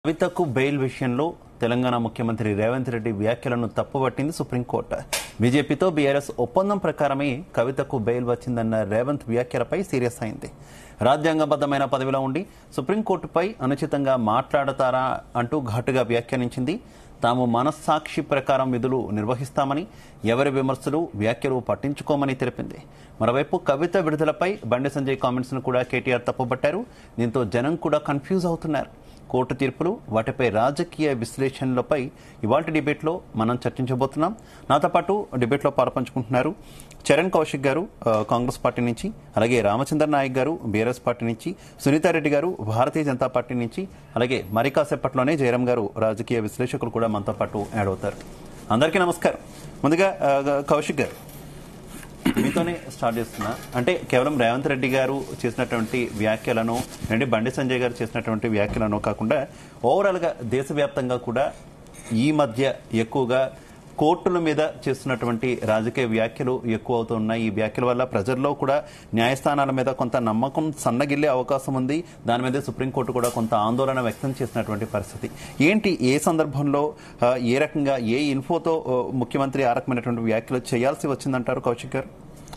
కవితకు బెయిల్ విషయంలో తెలంగాణ ముఖ్యమంత్రి రేవంత్ రెడ్డి వ్యాఖ్యలను తప్పుపట్టింది సుప్రీంకోర్టు. బీజేపీతో బీఆర్ఎస్ ఒప్పందం ప్రకారమే కవితకు బెయిల్ వచ్చిందన్న రేవంత్ వ్యాఖ్యలపై సీరియస్ అయింది. రాజ్యాంగబద్ధమైన పదవిలో ఉండి సుప్రీంకోర్టుపై అనుచితంగా మాట్లాడతారా అంటూ ఘాటుగా వ్యాఖ్యానించింది. తాము మనస్సాక్షి ప్రకారం విధులు నిర్వహిస్తామని, ఎవరి విమర్శలు వ్యాఖ్యలు పట్టించుకోమని తెలిపింది. మరోవైపు కవిత విడుదలపై బండి సంజయ్ కామెంట్స్ ను కూడా కేటీఆర్ తప్పుపట్టారు. దీంతో జనం కూడా కన్ఫ్యూజ్ అవుతున్నారు. కోర్టు తీర్పులు, వాటిపై రాజకీయ విశ్లేషణలపై ఇవాల్టి డిబేట్లో మనం చర్చించబోతున్నాం. నాతో పాటు డిబేట్లో పాల్పంచుకుంటున్నారు చరణ్ కౌశిక్ గారు కాంగ్రెస్ పార్టీ నుంచి, అలాగే రామచంద్ర నాయక్ గారు బీఆర్ఎస్ పార్టీ నుంచి, సునీతారెడ్డి గారు భారతీయ జనతా పార్టీ నుంచి, అలాగే మరి కాసేపట్లోనే జయరాం గారు రాజకీయ విశ్లేషకులు కూడా మనతో పాటు యాడ్ అవుతారు. అందరికీ నమస్కారం. ముందుగా కౌశిక్ గారు, మీతోనే స్టార్ట్ చేస్తున్నా. అంటే కేవలం రేవంత్ రెడ్డి గారు చేసినటువంటి వ్యాఖ్యలను, అంటే బండి సంజయ్ గారు చేసినటువంటి వ్యాఖ్యలను కాకుండా ఓవరాల్గా దేశవ్యాప్తంగా కూడా ఈ మధ్య ఎక్కువగా కోర్టుల మీద చేస్తున్నటువంటి రాజకీయ వ్యాఖ్యలు ఎక్కువ అవుతున్నాయి. ఈ వ్యాఖ్యల వల్ల ప్రజల్లో కూడా న్యాయస్థానాల మీద కొంత నమ్మకం సన్నగిల్లే అవకాశం ఉంది. దాని మీద సుప్రీంకోర్టు కూడా కొంత ఆందోళన వ్యక్తం చేసినటువంటి పరిస్థితి ఏంటి? ఏ సందర్భంలో ఏ రకంగా ఏ ఇన్ఫోతో ముఖ్యమంత్రి ఆ రకమైనటువంటి వ్యాఖ్యలు చేయాల్సి వచ్చిందంటారు కౌశిక్ గారు?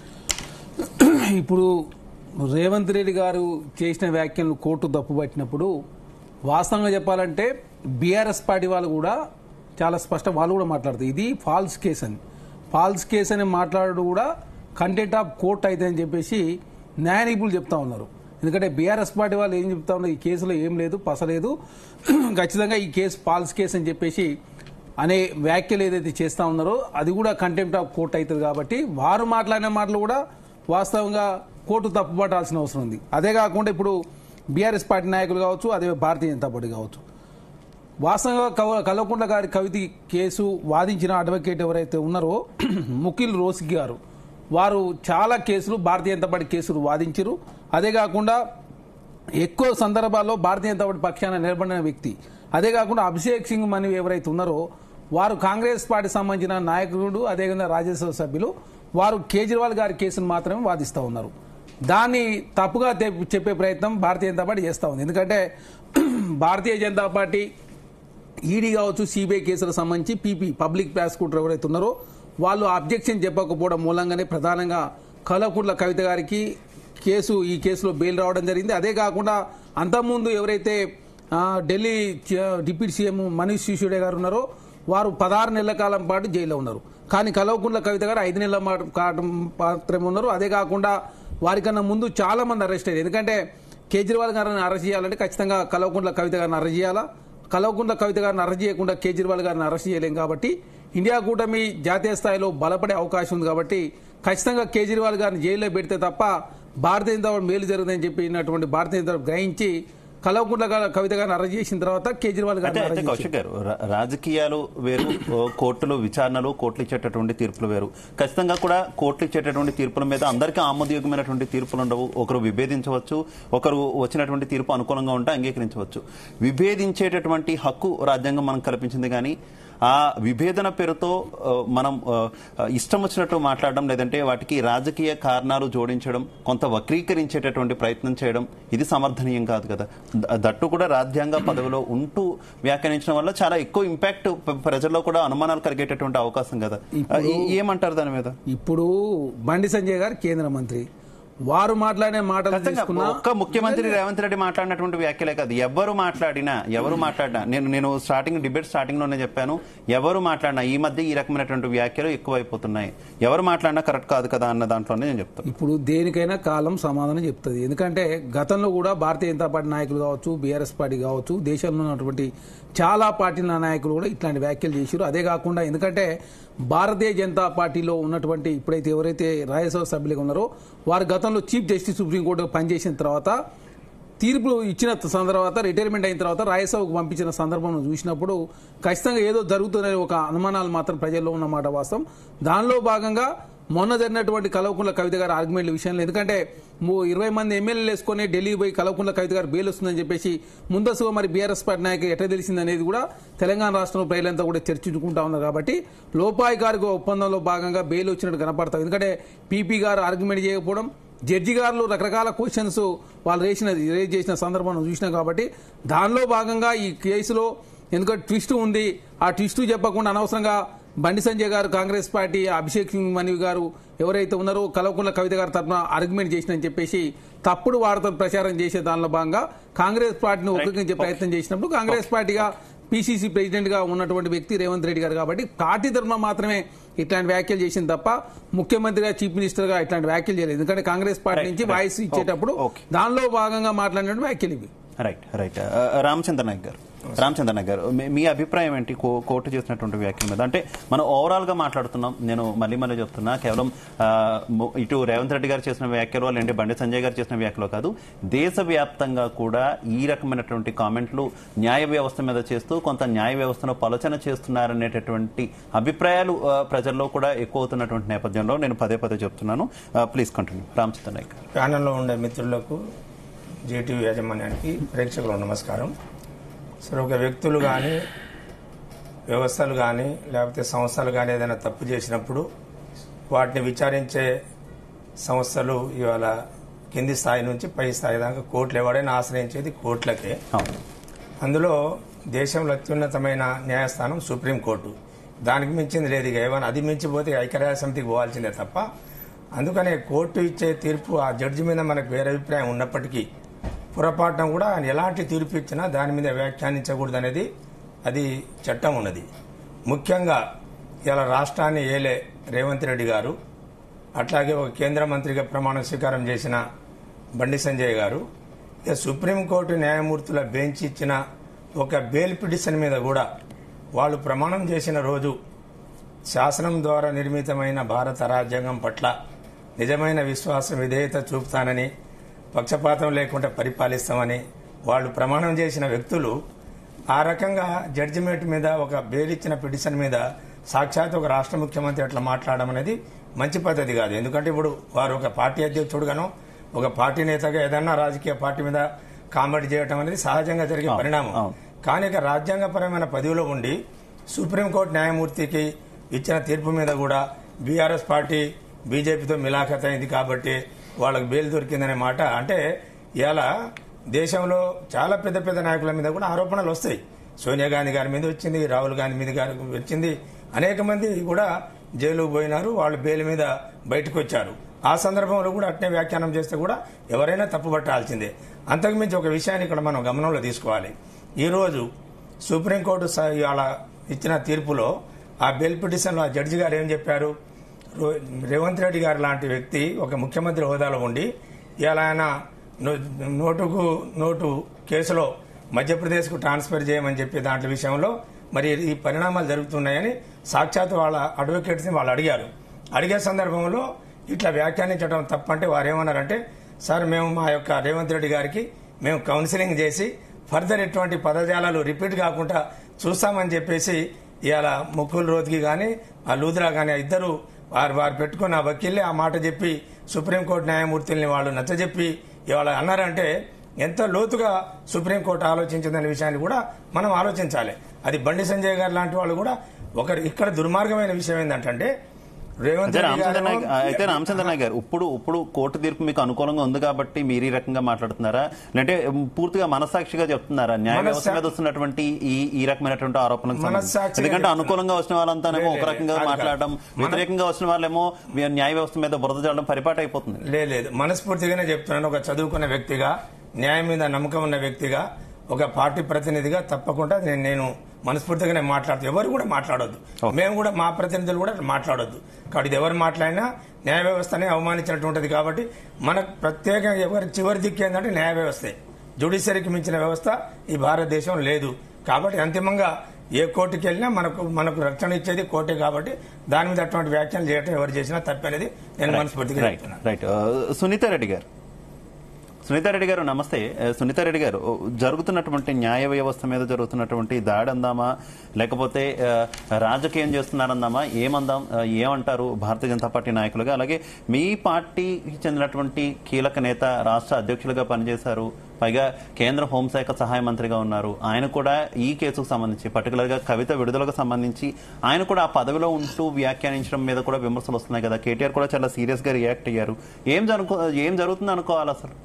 ఇప్పుడు రేవంత్ రెడ్డి గారు చేసిన వ్యాఖ్యలను కోర్టు తప్పుపట్టినప్పుడు వాస్తవంగా చెప్పాలంటే బీఆర్ఎస్ పార్టీ వాళ్ళు కూడా చాలా స్పష్టం, వాళ్ళు కూడా మాట్లాడుతారు ఇది ఫాల్స్ కేసు అని. ఫాల్స్ కేసు అని మాట్లాడు కూడా కంటెంట్ ఆఫ్ కోర్ట్ అయితే అని చెప్పేసి న్యాయ నిపుణులు చెప్తా ఉన్నారు. ఎందుకంటే బీఆర్ఎస్ పార్టీ వాళ్ళు ఏం చెప్తా ఉన్నారు, ఈ కేసులో ఏం లేదు, పసలేదు, ఖచ్చితంగా ఈ కేసు ఫాల్స్ కేసు అని చెప్పేసి అనే వ్యాఖ్యలు ఏదైతే చేస్తా ఉన్నారో అది కూడా కంటెంప్ట్ ఆఫ్ కోర్ట్ అవుతుంది. కాబట్టి వారు మాట్లాడిన మాటలు కూడా వాస్తవంగా కోర్టు తప్పుపట్టాల్సిన అవసరం ఉంది. అదే కాకుండా ఇప్పుడు బీఆర్ఎస్ పార్టీ నాయకులు కావచ్చు, అదే భారతీయ జనతా పార్టీ కావచ్చు, వాస్తవంగా కల్వకుంట్ల గారి కవిత కేసు వాదించిన అడ్వకేట్ ఎవరైతే ఉన్నారో ముఖిల్ రోసిక్ గారు, వారు చాలా కేసులు భారతీయ జనతా పార్టీ కేసులు వాదించారు. అదే కాకుండా ఎక్కువ సందర్భాల్లో భారతీయ జనతా పార్టీ పక్షాన నిలబడిన వ్యక్తి. అదే కాకుండా అభిషేక్ సింగ్ మని ఎవరైతే ఉన్నారో వారు కాంగ్రెస్ పార్టీ సంబంధించిన నాయకుడు, అదేవిధంగా రాజ్యసభ సభ్యులు, వారు కేజ్రీవాల్ గారి కేసును మాత్రమే వాదిస్తూ ఉన్నారు. దాన్ని తప్పుగా చెప్పే ప్రయత్నం భారతీయ జనతా పార్టీ చేస్తూ ఉంది. ఎందుకంటే భారతీయ జనతా పార్టీ ఈడీ కావచ్చు, సిబిఐ కేసులకు సంబంధించి పీపీ పబ్లిక్ ప్రాసిక్యూటర్ ఎవరైతే ఉన్నారో వాళ్ళు అబ్జెక్షన్ చెప్పకపోవడం మూలంగానే ప్రధానంగా కల్వకుంట్ల కవిత గారికి ఈ కేసులో బెయిల్ రావడం జరిగింది. అదే కాకుండా అంతకుముందు ఎవరైతే ఢిల్లీ డిప్యూటీ సీఎం మనీష్ సిసోడియా గారు ఉన్నారో వారు 16 నెలల కాలం పాటు జైల్లో ఉన్నారు. కానీ కల్వకుంట్ల కవిత గారు 5 నెలల మాత్రమే ఉన్నారు. అదే కాకుండా వారికన్నా ముందు చాలా మంది అరెస్ట్ అయ్యారు. ఎందుకంటే కేజ్రీవాల్ గారిని అరెస్ట్ చేయాలంటే ఖచ్చితంగా కల్వకుంట్ల కవిత గారిని అరెస్ట్ చేయాలా. కల్వకుంట్ల కవిత గారిని అరెస్ట్ చేయకుండా కేజ్రీవాల్ గారిని అరెస్ట్ చేయలేం. కాబట్టి ఇండియా కూటమి జాతీయ స్థాయిలో బలపడే అవకాశం ఉంది. కాబట్టి ఖచ్చితంగా కేజ్రీవాల్ గారిని జైల్లో పెడితే తప్ప భారతీయ జనతా పార్టీ మేలు జరుగుతుందని చెప్పినటువంటి భారతీయ జనతా పార్టీ గ్రహించి కల్వకుంట్ల కవిత గారిని అరెస్ట్ చేసిన తర్వాత కేజ్రీవాల్ గారిని. కౌశిక్ గారు, రాజకీయాలు వేరు, కోర్టులు విచారణలు, కోర్టులు ఇచ్చేటటువంటి తీర్పులు వేరు. ఖచ్చితంగా కూడా కోర్టులు ఇచ్చేటటువంటి తీర్పుల మీద అందరికీ ఆమోదయోగ్యమైనటువంటి తీర్పులు ఉండవు. ఒకరు విభేదించవచ్చు, ఒకరు వచ్చినటువంటి తీర్పు అనుకూలంగా ఉంటే అంగీకరించవచ్చు. విభేదించేటటువంటి హక్కు రాజ్యాంగం మనం కల్పించింది. కానీ ఆ విభేదన పేరుతో మనం ఇష్టం వచ్చినట్టు మాట్లాడడం, లేదంటే వాటికి రాజకీయ కారణాలు జోడించడం, కొంత వక్రీకరించేటటువంటి ప్రయత్నం చేయడం ఇది సమర్థనీయం కాదు కదా. దట్టు కూడా రాజ్యాంగ పదవిలో ఉంటూ వ్యాఖ్యానించడం వల్ల చాలా ఎక్కువ ఇంపాక్ట్ ప్రజల్లో కూడా అనుమానాలు కలిగేటటువంటి అవకాశం కదా. ఏమంటారు దాని మీద? ఇప్పుడు బండి సంజయ్ గారు కేంద్ర మంత్రి, వారు మాట్లాడిన మాటలు ఒక్క ముఖ్యమంత్రి రేవంత్ రెడ్డి మాట్లాడినటువంటి వ్యాఖ్యలే కాదు, ఎవరు మాట్లాడినా నేను డిబేట్ స్టార్టింగ్ లోనే చెప్పాను, ఎవరు మాట్లాడినా ఈ మధ్య ఈ రకమైనటువంటి వ్యాఖ్యలు ఎక్కువైపోతున్నాయి. ఎవరు మాట్లాడినా కరెక్ట్ కాదు కదా అన్న దాంట్లోనే నేను చెప్తాను. ఇప్పుడు దేనికైనా కాలం సమాధానం చెప్తుంది. ఎందుకంటే గతంలో కూడా భారతీయ జనతా పార్టీ నాయకులు కావచ్చు, బీఆర్ఎస్ పార్టీ కావచ్చు, దేశంలో ఉన్నటువంటి చాలా పార్టీల నాయకులు కూడా ఇట్లాంటి వ్యాఖ్యలు చేశారు. అదే కాకుండా ఎందుకంటే భారతీయ జనతా పార్టీలో ఉన్నటువంటి ఇప్పుడైతే ఎవరైతే రాజ్యసభ సభ్యులుగా ఉన్నారో వారు గతంలో చీఫ్ జస్టిస్ సుప్రీంకోర్టు పనిచేసిన తర్వాత తీర్పు ఇచ్చిన తర్వాత రిటైర్మెంట్ అయిన తర్వాత రాజ్యసభకు పంపించిన సందర్భం చూసినప్పుడు ఖచ్చితంగా ఏదో జరుగుతుందనే ఒక అనుమానాలు మాత్రం ప్రజల్లో ఉన్నమాట వాస్తవం. దానిలో భాగంగా మొన్న జరిగినటువంటి కల్వకుంట్ల కవిత గారి ఆర్గ్యుమెంట్ల విషయంలో, ఎందుకంటే 20 మంది ఎమ్మెల్యేలు వేసుకుని ఢిల్లీ పోయి కల్వకుంట్ల కవిత గారు బెయిల్ వస్తుందని చెప్పేసి ముందస్తుగా మరి బీఆర్ఎస్ పార్టీ నాయకులు ఎట్లా తెలిసింది అనేది కూడా తెలంగాణ రాష్ట్రంలో ప్రజలంతా కూడా చర్చించుకుంటా ఉన్నారు. కాబట్టి లోపాయికారిక ఒప్పందంలో భాగంగా బెయిల్ వచ్చినట్టు కనపడతాం. ఎందుకంటే పీపీ గారు ఆర్గ్యుమెంట్ చేయకపోవడం, జడ్జి గారు రకరకాల క్వశ్చన్స్ వాళ్ళు రేజ్ చేసిన సందర్భం చూసినాం కాబట్టి దానిలో భాగంగా ఈ కేసులో ఎందుకంటే ట్విస్ట్ ఉంది, ఆ ట్విస్ట్ చెప్పకుండా అనవసరంగా బండి సంజయ్ గారు, కాంగ్రెస్ పార్టీ అభిషేక్ సింగ్ మను గారు ఎవరైతే ఉన్నారో కల్వకుంట్ల కవిత గారి తరఫున ఆర్గ్యుమెంట్ చేసినని చెప్పేసి తప్పుడు వార్తలు ప్రచారం చేసే దానిలో భాగంగా కాంగ్రెస్ పార్టీని ఉపయోగించే ప్రయత్నం చేసినప్పుడు కాంగ్రెస్ పార్టీగా పిసిసి ప్రెసిడెంట్ గా ఉన్నటువంటి వ్యక్తి రేవంత్ రెడ్డి గారు కాబట్టి పార్టీ తరఫున మాత్రమే ఇట్లాంటి వ్యాఖ్యలు చేసింది తప్ప ముఖ్యమంత్రిగా చీఫ్ మినిస్టర్ గా ఇట్లాంటి వ్యాఖ్యలు చేయలేదు. ఎందుకంటే కాంగ్రెస్ పార్టీ నుంచి వాయిస్ ఇచ్చేటప్పుడు దానిలో భాగంగా మాట్లాడిన వ్యాఖ్యలు ఇవి. రైట్ రామచంద్ర నాయక్ గారు మీ అభిప్రాయం ఏంటి కోర్టు చేసినటువంటి వ్యాఖ్యల మీద? అంటే మనం ఓవరాల్ గా మాట్లాడుతున్నాం, నేను మళ్ళీ చెప్తున్నా, కేవలం ఇటు రేవంత్ రెడ్డి గారు చేసిన వ్యాఖ్యలు లేదంటే బండి సంజయ్ గారు చేసిన వ్యాఖ్యలు కాదు, దేశవ్యాప్తంగా కూడా ఈ రకమైనటువంటి కామెంట్లు న్యాయ వ్యవస్థ మీద చేస్తూ కొంత న్యాయ వ్యవస్థను పలచన చేస్తున్నారనేటటువంటి అభిప్రాయాలు ప్రజల్లో కూడా ఎక్కువ అవుతున్నటువంటి నేపథ్యంలో నేను పదే చెప్తున్నాను. Please continue. రామచంద్ర నాయక్ గారు. ప్యానల్లో ఉండే మిత్రులకు, జీటీవీ యాజమాన్యానికి, ప్రేక్షకులకు నమస్కారం. సరే, ఒక వ్యక్తులు కానీ వ్యవస్థలు కానీ లేకపోతే సంస్థలు కానీ ఏదైనా తప్పు చేసినప్పుడు వాటిని విచారించే సంస్థలు ఇవాళ కింది స్థాయి నుంచి పై స్థాయి దాకా కోర్టులు ఎవరైనా ఆశ్రయించేది కోర్టులకే. అందులో దేశంలో అత్యున్నతమైన న్యాయస్థానం సుప్రీంకోర్టు. దానికి మించింది లేదు. ఇక ఏమైనా అది మించిపోతే ఐక్యరాజ్య సమితికి పోవాల్సిందే తప్ప. అందుకనే కోర్టు ఇచ్చే తీర్పు ఆ జడ్జి మీద మనకు వేరే అభిప్రాయం ఉన్నప్పటికీ పొరపాటున కూడా ఆయన ఎలాంటి తీర్పు ఇచ్చినా దాని మీద వ్యాఖ్యానించకూడదు అనేది అది చట్టం ఉన్నది. ముఖ్యంగా ఇలా రాష్ట్రాన్ని ఏలే రేవంత్ రెడ్డి గారు, అట్లాగే ఒక కేంద్ర మంత్రిగా ప్రమాణ స్వీకారం చేసిన బండి సంజయ్ గారు, ఇక సుప్రీంకోర్టు న్యాయమూర్తుల బెంచ్ ఇచ్చిన ఒక బెయిల్ పిటిషన్ మీద కూడా వాళ్ళు ప్రమాణం చేసిన రోజు శాసనం ద్వారా నిర్మితమైన భారత రాజ్యాంగం పట్ల నిజమైన విశ్వాసం, విధేయత చూపుతానని, పక్షపాతం లేకుండా పరిపాలిస్తామని వాళ్ళు ప్రమాణం చేసిన వ్యక్తులు ఆ రకంగా జడ్జిమెంట్ మీద, ఒక బెయిల్ ఇచ్చిన పిటిషన్ మీద సాక్షాత్ ఒక రాష్ట్ర ముఖ్యమంత్రి అట్లా మాట్లాడడం అనేది మంచి పద్ధతి కాదు. ఎందుకంటే ఇప్పుడు వారు ఒక పార్టీ అధ్యక్షుడుగానో ఒక పార్టీ నేతగా ఏదన్నా రాజకీయ పార్టీ మీద కామెంట్ చేయడం అనేది సహజంగా జరిగే పరిణామం. కానీ ఇక రాజ్యాంగపరమైన పదవిలో ఉండి సుప్రీంకోర్టు న్యాయమూర్తికి ఇచ్చిన తీర్పు మీద కూడా బీఆర్ఎస్ పార్టీ బీజేపీతో మిలాఖత్ అయింది కాబట్టి వాళ్ళకి బెయిల్ దొరికిందనే మాట అంటే ఇలా దేశంలో చాలా పెద్ద నాయకుల మీద కూడా ఆరోపణలు వస్తాయి. సోనియా గాంధీ గారి మీద వచ్చింది, రాహుల్ గాంధీ మీద వచ్చింది, అనేక మంది కూడా జైలుకు పోయినారు, వాళ్ళు బెయిల్ మీద బయటకు వచ్చారు. ఆ సందర్భంలో కూడా అట్నే వ్యాఖ్యానం చేస్తే కూడా ఎవరైనా తప్పుపట్టాల్సిందే. అంతకుమించి ఒక విషయాన్ని ఇక్కడ మనం గమనంలో తీసుకోవాలి. ఈ రోజు సుప్రీంకోర్టు అలా ఇచ్చిన తీర్పులో ఆ బెయిల్ పిటిషన్లో ఆ జడ్జి గారు ఏం చెప్పారు, రేవంత్ రెడ్డి గారు లాంటి వ్యక్తి ఒక ముఖ్యమంత్రి హోదాలో ఉండి ఇలా ఆయన నోటు కేసులో మధ్యప్రదేశ్కు ట్రాన్స్ఫర్ చేయమని చెప్పి దాంట్లో విషయంలో మరి ఈ పరిణామాలు జరుగుతున్నాయని సాక్షాత్ వాళ్ళ అడ్వకేట్స్ ని వాళ్ళు అడిగే సందర్భంలో ఇట్లా వ్యాఖ్యానించడం తప్పంటే వారు ఏమన్నారంటే, సార్ మేము మా యొక్క రేవంత్ రెడ్డి గారికి మేము కౌన్సిలింగ్ చేసి ఫర్దర్ ఎటువంటి పదజాలాలు రిపీట్ కాకుండా చూస్తామని చెప్పేసి ఇవాళ ముకుల్ రోత్గి గాని ఆ లూథ్రా గాని ఇద్దరు వారు పెట్టుకున్న ఆ వకీల్లే ఆ మాట చెప్పి సుప్రీంకోర్టు న్యాయమూర్తుల్ని వాళ్ళు నచ్చజెప్పి ఇవాళ అన్నారంటే ఎంత లోతుగా సుప్రీంకోర్టు ఆలోచించిందనే విషయాన్ని కూడా మనం ఆలోచించాలి. అది బండి సంజయ్ గారు లాంటి వాళ్ళు కూడా ఇక్కడ దుర్మార్గమైన విషయం ఏంటంటే అయితే రామచంద్ర నాయక్ గారు ఇప్పుడు కోర్టు తీర్పు మీకు అనుకూలంగా ఉంది కాబట్టి మీరు ఈ రకంగా మాట్లాడుతున్నారా, లేదంటే పూర్తిగా మనసాక్షిగా చెప్తున్నారా న్యాయ వ్యవస్థ మీద వస్తున్నటువంటి ఈ రకమైనటువంటి ఆరోపణలకు? ఎందుకంటే అనుకూలంగా వచ్చిన వాళ్ళంతానేమో ఒక రకంగా మాట్లాడడం, వ్యతిరేకంగా వచ్చిన వాళ్ళేమో న్యాయ వ్యవస్థ మీద బురద చల్లడం పరిపాటి అయిపోతుంది. లేదు, మనస్ఫూర్తిగానే చెప్తున్నాను. ఒక చదువుకున్న వ్యక్తిగా, న్యాయం మీద నమ్మకం ఉన్న వ్యక్తిగా, ఒక పార్టీ ప్రతినిధిగా తప్పకుండా నేను మనస్ఫూర్తిగానే మాట్లాడుతూ ఎవరు కూడా మాట్లాడొద్దు, మేము కూడా మా ప్రతినిధులు కూడా మాట్లాడొద్దు. కాబట్టి ఇది ఎవరు మాట్లాడినా న్యాయ వ్యవస్థనే అవమానించినట్టు ఉంటుంది. కాబట్టి మనకు ప్రత్యేకంగా ఎవరి చివరి దిక్కు ఏంటంటే న్యాయ వ్యవస్థే. జ్యుడిషియరీకి మించిన వ్యవస్థ ఈ భారతదేశం లేదు. కాబట్టి అంతిమంగా ఏ కోర్టుకి వెళ్ళినా మనకు రక్షణ ఇచ్చేది కోర్టే. కాబట్టి దాని మీద అటువంటి వ్యాఖ్యలు చేయడం ఎవరు చేసినా తప్పనేది నేను మనస్ఫూర్తిగా చెప్తున్నాను. సునీతా రెడ్డి గారు, సునీతారెడ్డి గారు నమస్తే. సునీతారెడ్డి గారు, జరుగుతున్నటువంటి న్యాయ వ్యవస్థ మీద జరుగుతున్నటువంటి దాడి అందామా లేకపోతే రాజకీయం చేస్తున్నారందామా, ఏమంటారు భారతీయ జనతా పార్టీ నాయకులుగా? అలాగే మీ పార్టీకి చెందినటువంటి కీలక నేత రాష్ట్ర అధ్యక్షులుగా పనిచేశారు, పైగా కేంద్ర హోంశాఖ సహాయ మంత్రిగా ఉన్నారు. ఆయన కూడా ఈ కేసుకు సంబంధించి పర్టికులర్ గా కవిత విడుదలకు సంబంధించి ఆయన కూడా ఆ పదవిలో ఉంటూ వ్యాఖ్యానించడం మీద కూడా విమర్శలు వస్తున్నాయి కదా. కేటీఆర్ కూడా చాలా సీరియస్ గా రియాక్ట్ అయ్యారు. ఏం జరుగుతుంది అనుకోవాలి అసలు?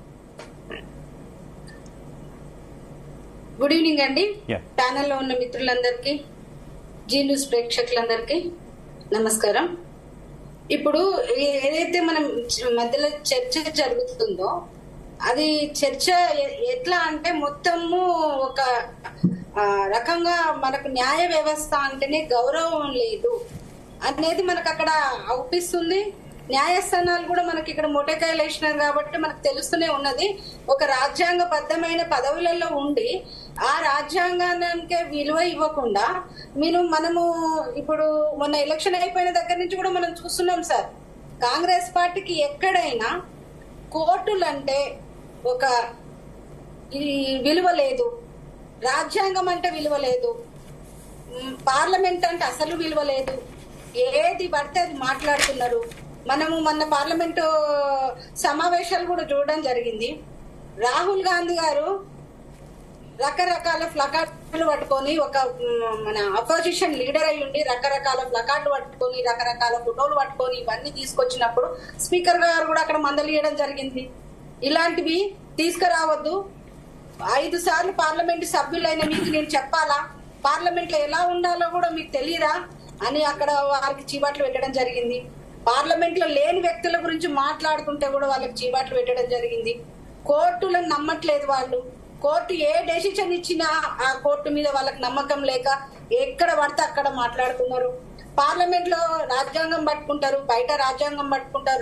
గుడ్ ఈవినింగ్ అండి. ప్యానెల్లో ఉన్న మిత్రులందరికీ, జీ న్యూస్ ప్రేక్షకులందరికీ నమస్కారం. ఇప్పుడు ఏదైతే మనం మధ్యలో చర్చ జరుగుతుందో అది చర్చ ఎట్లా అంటే మొత్తము ఒక రకంగా మనకు న్యాయ వ్యవస్థ అంటేనే గౌరవం లేదు అనేది మనకు అక్కడ అవుపిస్తుంది. న్యాయస్థానాలు కూడా మనకి ఇక్కడ మొటకాయలు వేసినారు కాబట్టి మనకు తెలుస్తూనే ఉన్నది. ఒక రాజ్యాంగబద్ధమైన పదవులలో ఉండి ఆ రాజ్యాంగానికే విలువ ఇవ్వకుండా మనము ఇప్పుడు మొన్న ఎలక్షన్ అయిపోయిన దగ్గర నుంచి కూడా మనం చూస్తున్నాం సార్. కాంగ్రెస్ పార్టీకి ఎక్కడైనా కోర్టులంటే ఒక విలువ లేదు, రాజ్యాంగం అంటే విలువ లేదు, పార్లమెంట్ అంటే అసలు విలువ లేదు. ఏది పడితే అది మాట్లాడుతున్నారు. మనము మొన్న పార్లమెంటు సమావేశాలు కూడా చూడడం జరిగింది. రాహుల్ గాంధీ గారు రకరకాల ప్లకార్డులు పట్టుకొని, ఒక మన అపోజిషన్ లీడర్ అయి ఉండి రకరకాల ప్లకార్డులు పట్టుకొని, రకరకాల ఫోటోలు పట్టుకొని ఇవన్నీ తీసుకొచ్చినప్పుడు స్పీకర్ గారు కూడా అక్కడ మందలియడం జరిగింది. ఇలాంటివి తీసుకురావద్దు, 5 సార్లు పార్లమెంట్ సభ్యులైన మీకు నేను చెప్పాలా, పార్లమెంట్ లో ఎలా ఉండాలో కూడా మీకు తెలియదా అని అక్కడ వారికి చీబాట్లు పెట్టడం జరిగింది. పార్లమెంట్ లో లేని వ్యక్తుల గురించి మాట్లాడుతుంటే కూడా వాళ్ళకి చీబాట్లు పెట్టడం జరిగింది. కోర్టులను నమ్మట్లేదు వాళ్ళు. కోర్టు ఏ డెసిషన్ ఇచ్చినా ఆ కోర్టు మీద వాళ్ళకి నమ్మకం లేక ఎక్కడ పడితే అక్కడ మాట్లాడుతున్నారు. పార్లమెంట్ లో రాజ్యాంగం పట్టుకుంటారు, బయట రాజ్యాంగం పట్టుకుంటారు.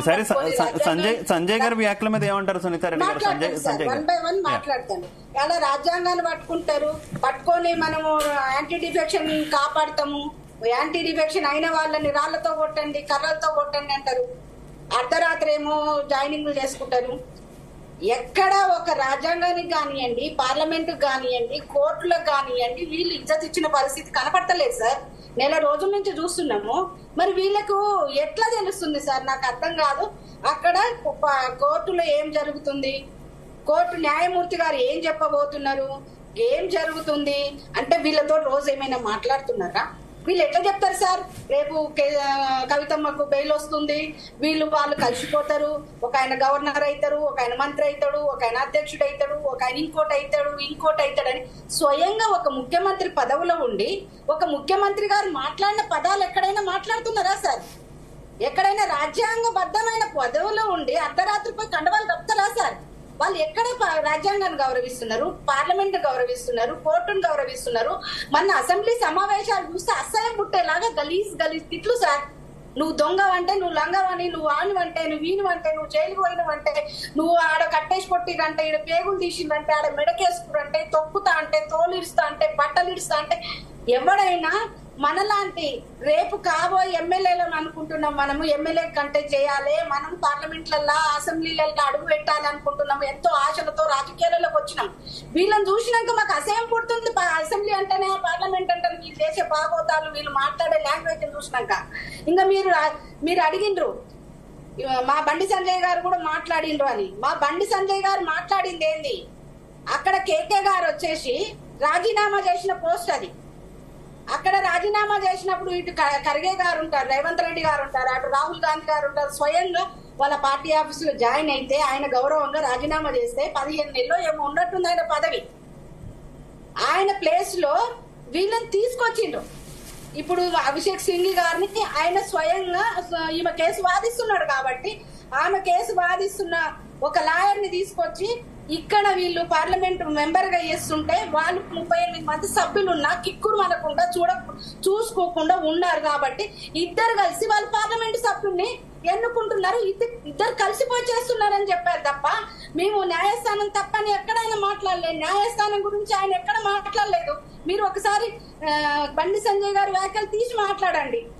సంజయ్ గారి వ్యాఖ్యల మీద ఏమంటారు సునీతారెడ్డి గారు? 1 by 1 మాట్లాడతాను. అలా రాజ్యాంగాన్ని పట్టుకొని మనము యాంటీ డిఫెక్షన్ కాపాడతాము, యాంటీ డిఫెక్షన్ అయిన వాళ్ళని రాళ్లతో కొట్టండి, కర్రలతో కొట్టండి అంటారు. అర్ధరాత్రి ఏమో జాయినింగ్లు చేసుకుంటారు. ఎక్కడ ఒక రాజ్యాంగానికి కానివ్వండి, పార్లమెంట్ కానివ్వండి, కోర్టులకు కానివ్వండి వీళ్ళు ఇజ్జత్ ఇచ్చిన పరిస్థితి కనపడతలేదు సార్. నెల రోజుల నుంచి చూస్తున్నాము. మరి వీళ్ళకు ఎట్లా తెలుస్తుంది సార్? నాకు అర్థం కాదు. అక్కడ కోర్టులో ఏం జరుగుతుంది, కోర్టు న్యాయమూర్తి గారు ఏం చెప్పబోతున్నారు, ఏం జరుగుతుంది అంటే వీళ్ళతో రోజు ఏమైనా మాట్లాడుతున్నారా? వీళ్ళు ఎట్లా చెప్తారు సార్? రేపు కవితమ్మకు బెయిల్ వస్తుంది, వాళ్ళు కలిసిపోతారు. ఒక ఆయన గవర్నర్ అవుతారు, ఒక ఆయన మంత్రి అవుతాడు, ఒక ఆయన అధ్యక్షుడు అవుతాడు, ఒక ఆయన ఇంకోటి అవుతాడని స్వయంగా ఒక ముఖ్యమంత్రి పదవిలో ఉండి ఒక ముఖ్యమంత్రి గారు మాట్లాడిన పదాలు ఎక్కడైనా మాట్లాడుతున్నారా సార్? ఎక్కడైనా రాజ్యాంగబద్ధమైన పదవిలో ఉండి అర్ధరాత్రిపై కండవాళ్ళు కప్తారా సార్? వాళ్ళు ఎక్కడ రాజ్యాంగాన్ని గౌరవిస్తున్నారు, పార్లమెంట్ గౌరవిస్తున్నారు, కోర్టును గౌరవిస్తున్నారు. మన అసెంబ్లీ సమావేశాలు చూస్తే అసహ్యం పుట్టేలాగా గలీజ్ తిట్లు సార్. నువ్వు దొంగవంటే, నువ్వు లంగవని, నువ్వు ఆనివంటే, నువ్వు వీనివంటే, నువ్వు జైలు పోయినవంటే, నువ్వు ఆడ కట్టేసి కొట్టిరంటే, ఈడ పేగులు తీసిందంటే, ఆడ మెడకేసుకురంటే, తొక్కుతా అంటే, తోలిడుస్తా అంటే, బట్టలు ఇడుస్తా అంటే, ఎవడైనా మనలాంటి రేపు కాబోయే ఎమ్మెల్యేలను అనుకుంటున్నాం. మనము ఎమ్మెల్యే కంటే చేయాలి, మనం పార్లమెంట్లలో అసెంబ్లీలలో అడుగు పెట్టాలి అనుకుంటున్నాము. ఎంతో ఆశలతో రాజకీయాలలోకి వచ్చినాం. వీళ్ళని చూసినాక మాకు అసహ్యం పుడుతుంది. అసెంబ్లీ అంటేనే, పార్లమెంట్ అంటేనే, వీళ్ళు చేసే బాగోతాలు, వీళ్ళు మాట్లాడే లాంగ్వేజ్ చూసినాక. ఇంకా మీరు అడిగిండ్రు మా బండి సంజయ్ గారు కూడా మాట్లాడిండ్రు అని. మా బండి సంజయ్ గారు మాట్లాడింది ఏంది? అక్కడ కేకే గారు వచ్చేసి రాజీనామా చేసిన పోస్ట్ అది. అక్కడ రాజీనామా చేసినప్పుడు ఇటు ఖర్గే గారు ఉంటారు, రేవంత్ రెడ్డి గారు ఉంటారు, అటు రాహుల్ గాంధీ గారు ఉంటారు. స్వయంగా వాళ్ళ పార్టీ ఆఫీసులో జాయిన్ అయితే ఆయన గౌరవంగా రాజీనామా చేస్తే 15 నెలలో ఏమో ఉన్నట్టుంది ఆయన పదవి. ఆయన ప్లేస్ లో వీళ్ళని తీసుకొచ్చిండ్రు. ఇప్పుడు అభిషేక్ సింఘి గారిని ఆయన స్వయంగా ఈమె కేసు వాదిస్తున్నాడు కాబట్టి ఆమె కేసు వాదిస్తున్న ఒక లాయర్ ని తీసుకొచ్చి ఇక్కడ వీళ్ళు పార్లమెంట్ మెంబర్ గా చేస్తుంటే వాళ్ళు 38 మంది సభ్యులున్నా కిక్కురు అనకుండా చూసుకోకుండా ఉన్నారు కాబట్టి ఇద్దరు కలిసి వాళ్ళు పార్లమెంట్ సభ్యుల్ని ఎన్నుకుంటున్నారు. ఇద్దరు కలిసిపోయి చేస్తున్నారని చెప్పారు తప్ప మేము న్యాయస్థానం తప్పని ఎక్కడైనా మాట్లాడలేదు. న్యాయస్థానం గురించి ఆయన ఎక్కడ మాట్లాడలేదు. మీరు ఒకసారి బండి సంజయ్ గారి వ్యాఖ్యలు తీసి మాట్లాడండి.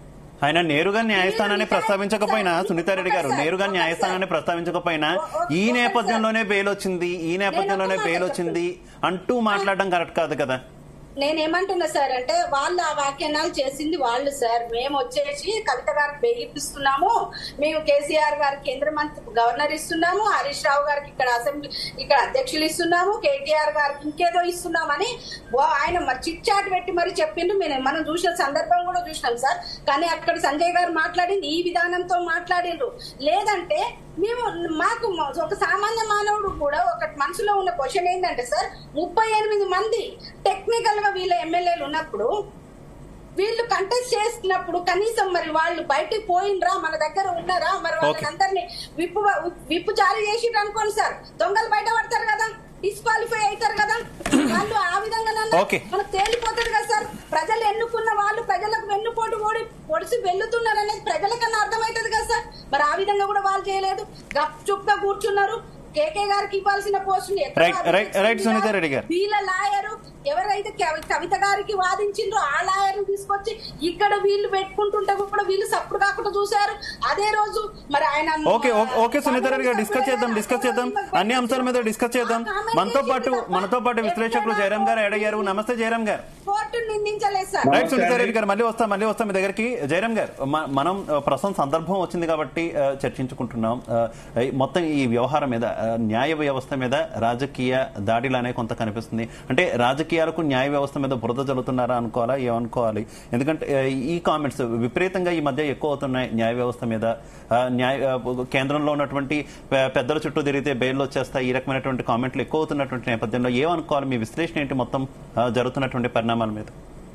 ఆయన నేరుగా న్యాయస్థానాన్ని ప్రస్తావించకపోయినా, సునీతారెడ్డి గారు నేరుగా న్యాయస్థానాన్ని ప్రస్తావించకపోయినా ఈ నేపథ్యంలోనే బెయిల్ వచ్చింది అంటూ మాట్లాడడం కరెక్ట్ కాదు కదా. నేనేమంటున్నా సార్ అంటే వాళ్ళు ఆ వ్యాఖ్యానాలు చేసింది వాళ్ళు సార్. మేము వచ్చేసి కవిత గారికి బెయిల్ ఇస్తున్నాము, మేము కేసీఆర్ గారికి కేంద్ర మంత్రి గవర్నర్ ఇస్తున్నాము, హరీష్ రావు గారికి ఇక్కడ అసెంబ్లీ ఇక్కడ అధ్యక్షులు ఇస్తున్నాము, కేటీఆర్ గారికి ఇంకేదో ఇస్తున్నామని ఆయన చిట్ చాట్ పెట్టి మరి చెప్పిండు. మనం చూసిన సందర్భం కూడా చూసినాం సార్. కానీ అక్కడ సంజయ్ గారు మాట్లాడింది ఈ విధానంతో మాట్లాడిండ్రు. లేదంటే మాకు ఒక సామాన్య మానవుడు కూడా ఒక మనసులో ఉన్న క్వశ్చన్ ఏంటంటే సార్, 38 మంది టెక్నికల్ గా వీళ్ళ ఎమ్మెల్యేలు ఉన్నప్పుడు వీళ్ళు కంటెస్ట్ చేస్తున్నప్పుడు కనీసం మరి వాళ్ళు బయటికి పోయినరా, మన దగ్గర ఉన్నారా, మరి వాళ్ళందరినీ విప్పు జారీ చేసి అనుకోండి సార్, దొంగలు బయట పడతారు కదా, డిస్క్వాలిఫై అవుతారు కదా. వాళ్ళు ఆ విధంగా మనకు తేలిపోతుంది కదా సార్. ప్రజలు ఎన్నుకున్న వాళ్ళు ప్రజలకు వెన్నుపోటు పొడిసి వెళ్తున్నారు అనేది ప్రజలకన్నా అర్థమవుతుంది కదా సార్. మరి ఆ విధంగా కూడా వాళ్ళు చేయలేదు, గప్చుప్గా కూర్చున్నారు. కేకే గారికి ఇవ్వాల్సిన పోస్టులు వీళ్ళ లాయరు ఎవరైతే కవిత గారికి వాదించిండ్రో ఆ లాయర్ తీసుకొచ్చి ఇక్కడ వీళ్ళు పెట్టుకుంటుంటే కూడా వీళ్ళు సప్పుడు కాకుండా చూశారు. అదే రోజు మరి ఆయన ఓకే సునీత రెడ్డి గారు డిస్కస్ చేద్దాం అన్ని అంశాల మీద డిస్కస్ చేద్దాం. మనతో పాటు విశ్లేషకులు జయరాం గారు అడిగారు. నమస్తే జయరాం గారు. కోర్టును నిందించలేదు సార్. రైట్ సునీత రెడ్డి గారు, మళ్ళీ వస్తాం మీ దగ్గరికి. జయరాం గారు, మనం ప్రస్తుతం సందర్భం వచ్చింది కాబట్టి చర్చించుకుంటున్నాం. మొత్తం ఈ వ్యవహారం మీద, న్యాయ వ్యవస్థ మీద రాజకీయ దాడిలానే కొంత కనిపిస్తుంది. అంటే రాజకీయాలకు న్యాయ వ్యవస్థ మీద బురద జల్లుతున్నారా అనుకోవాలా, ఏమనుకోవాలి? ఎందుకంటే ఈ కామెంట్స్ విపరీతంగా ఈ మధ్య ఎక్కువ అవుతున్నాయి న్యాయ వ్యవస్థ మీద. కేంద్రంలో ఉన్నటువంటి పెద్దల చుట్టూ తిరిగితే బెయిల్ వచ్చేస్తాయి, ఈ రకమైనటువంటి కామెంట్లు ఎక్కువ అవుతున్నటువంటి నేపథ్యంలో ఏమనుకోవాలి? మీ విశ్లేషణ ఏంటి మొత్తం జరుగుతున్నటువంటి పరిణామాల మీద?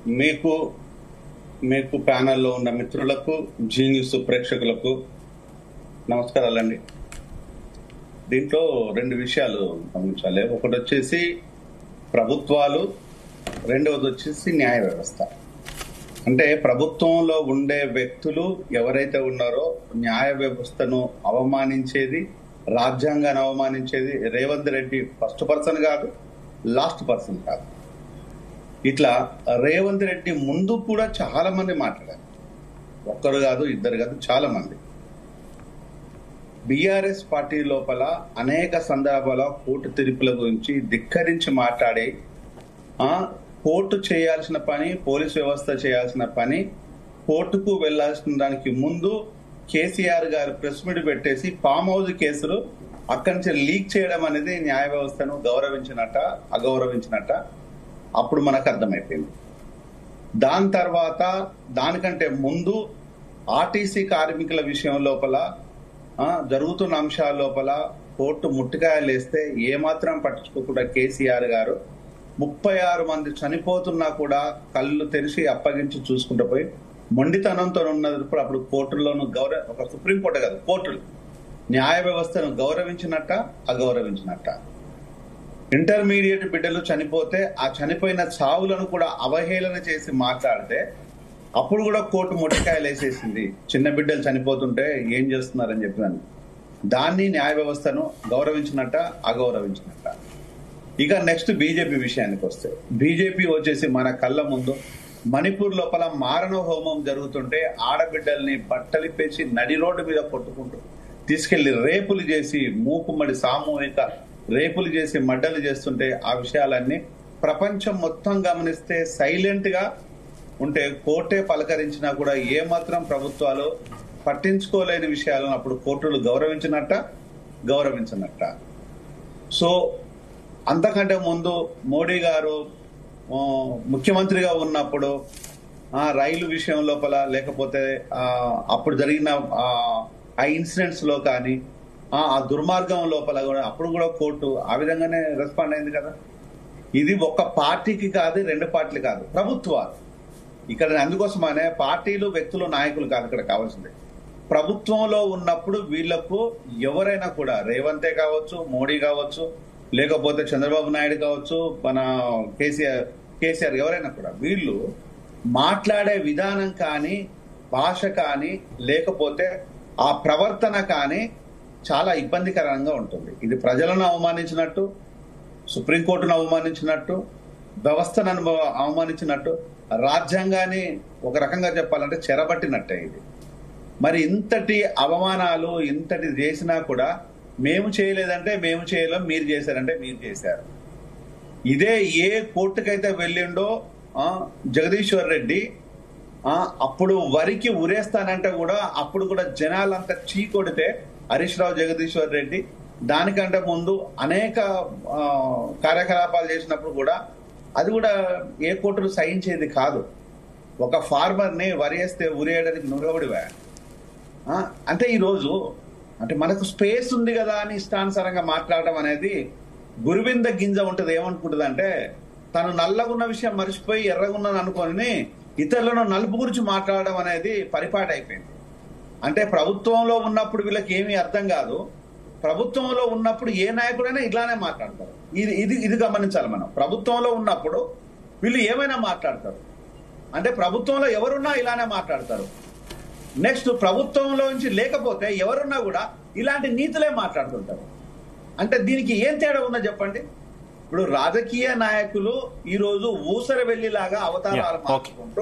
మీకు ప్యానెల్లో ఉన్న మిత్రులకు, జీ న్యూస్ ప్రేక్షకులకు నమస్కారాలండి. దీంట్లో 2 విషయాలు గమనించాలి. ఒకటి వచ్చేసి ప్రభుత్వాలు, రెండవది వచ్చేసి న్యాయ వ్యవస్థ. అంటే ప్రభుత్వంలో ఉండే వ్యక్తులు ఎవరైతే ఉన్నారో న్యాయ వ్యవస్థను అవమానించేది, రాజ్యాంగాన్ని అవమానించేది రేవంత్ రెడ్డి ఫస్ట్ పర్సన్ కాదు, లాస్ట్ పర్సన్ కాదు. ఇట్లా రేవంత్ రెడ్డి ముందు కూడా చాలా మంది మాట్లాడారు. ఒక్కరు కాదు, ఇద్దరు కాదు, చాలా మంది. బీఆర్ఎస్ పార్టీ లోపల అనేక సందర్భాల కోర్టు తీర్పుల గురించి ధిక్కరించి మాట్లాడి, కోర్టు చేయాల్సిన పని, పోలీస్ వ్యవస్థ చేయాల్సిన పని, కోర్టుకు వెళ్లాల్సిన దానికి ముందు కేసీఆర్ గారు ప్రెస్ మీట్ పెట్టేసి ఫామ్ హౌస్ కేసులు అక్కడి నుంచి లీక్ చేయడం అనేది న్యాయ వ్యవస్థను అగౌరవించినట్ట అప్పుడు మనకు అర్థమైపోయింది. దాని తర్వాత దానికంటే ముందు ఆర్టీసీ కార్మికుల విషయం లోపల జరుగుతున్న అంశాల లోపల కోర్టు ముట్టికాయలు వేస్తే ఏమాత్రం పట్టించుకోకుండా కేసీఆర్ గారు 36 మంది చనిపోతున్నా కూడా కళ్ళు తెరిచి అప్పగించి చూసుకుంటూ పోయి మొండితనంతో ఉన్నప్పుడు అప్పుడు కోర్టుల్లోనూ ఒక సుప్రీంకోర్టు కాదు, కోర్టులు న్యాయ వ్యవస్థను గౌరవించినట్ట అగౌరవించినట్ట. ఇంటర్మీడియట్ బిడ్డలు చనిపోతే ఆ చనిపోయిన చావులను కూడా అవహేళన చేసి మాట్లాడితే అప్పుడు కూడా కోర్టు మొట్టికాయలు వేసేసింది. చిన్న బిడ్డలు చనిపోతుంటే ఏం చేస్తున్నారని చెప్పినాను. దాన్ని న్యాయ వ్యవస్థను గౌరవించినట్ట అగౌరవించినట్ట. ఇక నెక్స్ట్ బీజేపీ విషయానికి వస్తే, బీజేపీ వచ్చేసి మన కళ్ళ ముందు మణిపూర్ లోపల మారణ హోమం జరుగుతుంటే ఆడబిడ్డల్ని బట్టలిప్పేసి నడి రోడ్డు మీద కొట్టుకుంటూ తీసుకెళ్లి రేపులు చేసి, మూకుమ్మడి సామూహిక రేపులు చేసి మడ్డలు చేస్తుంటే ఆ విషయాలన్నీ ప్రపంచం మొత్తం గమనిస్తే సైలెంట్ గా ఉంటే కోర్టే పలకరించినా కూడా ఏమాత్రం ప్రభుత్వాలు పట్టించుకోలేని విషయాలను అప్పుడు కోర్టులు గౌరవించినట్ట. సో అంతకంటే ముందు మోడీ గారు ముఖ్యమంత్రిగా ఉన్నప్పుడు రైలు విషయం లోపల, లేకపోతే అప్పుడు జరిగిన ఆ ఇన్సిడెంట్స్ లో కానీ ఆ దుర్మార్గం లోపల కూడా అప్పుడు కూడా కోర్టు ఆ విధంగానే రెస్పాండ్ అయింది కదా. ఇది ఒక పార్టీకి కాదు, 2 పార్టీలు కాదు, ప్రభుత్వాలు. ఇక్కడ అందుకోసమనే పార్టీలు, వ్యక్తులు, నాయకులు కాదు ఇక్కడ కావాల్సింది. ప్రభుత్వంలో ఉన్నప్పుడు వీళ్లకు ఎవరైనా కూడా, రేవంతే కావచ్చు, మోడీ కావచ్చు, లేకపోతే చంద్రబాబు నాయుడు కావచ్చు, మన కేసీఆర్ ఎవరైనా కూడా వీళ్ళు మాట్లాడే విధానం కానీ, భాష కానీ, లేకపోతే ఆ ప్రవర్తన కానీ చాలా ఇబ్బందికరంగా ఉంటుంది. ఇది ప్రజలను అవమానించినట్టు, సుప్రీంకోర్టును అవమానించినట్టు, వ్యవస్థను అవమానించినట్టు, రాజ్యాంగాన్ని ఒక రకంగా చెప్పాలంటే చెరబట్టినట్టే ఇది. మరి ఇంతటి అవమానాలు ఇంతటి చేసినా కూడా మేము చేయలేదంటే మేము చేయలేం, మీరు చేశారంటే మీరు చేశారు. ఇదే ఏ కోర్టుకైతే వెళ్ళిండో జగదీశ్వర్ రెడ్డి అప్పుడు వరికి ఉరేస్తానంటే కూడా అప్పుడు కూడా జనాలంతా చీకొడితే హరీష్ రావు జగదీశ్వర్ రెడ్డి దానికంటే ముందు అనేక కార్యకలాపాలు చేసినప్పుడు కూడా అది కూడా ఏ కోర్టులు సహించేది కాదు. ఒక ఫార్మర్ ని వరేస్తే ఉరేయడానికి నురవడివా అంటే ఈరోజు అంటే మనకు స్పేస్ ఉంది కదా అని ఇష్టానుసారంగా మాట్లాడడం అనేది గురువింద గింజ ఉంటది. ఏమనుకుంటుంది అంటే తను నల్లగున్న విషయం మర్చిపోయి ఎర్రగున్నది అనుకొని ఇతరులను నలుపు గురించి మాట్లాడడం అనేది పరిపాటి అయిపోయింది. అంటే ప్రభుత్వంలో ఉన్నప్పుడు వీళ్ళకి ఏమీ అర్థం కాదు, ప్రభుత్వంలో ఉన్నప్పుడు ఏ నాయకుడైనా ఇట్లానే మాట్లాడతారు. ఇది గమనించాలి మనం. ప్రభుత్వంలో ఉన్నప్పుడు వీళ్ళు ఏమైనా మాట్లాడతారు, అంటే ప్రభుత్వంలో ఎవరున్నా ఇలానే మాట్లాడతారు. నెక్స్ట్ ప్రభుత్వంలో నుంచి లేకపోతే ఎవరున్నా కూడా ఇలాంటి నీతులే మాట్లాడుతుంటారు. అంటే దీనికి ఏం తేడా ఉందో చెప్పండి. ఇప్పుడు రాజకీయ నాయకులు ఈ రోజు ఊసర వెళ్లిలాగా అవతారాలు మార్చుకుంటూ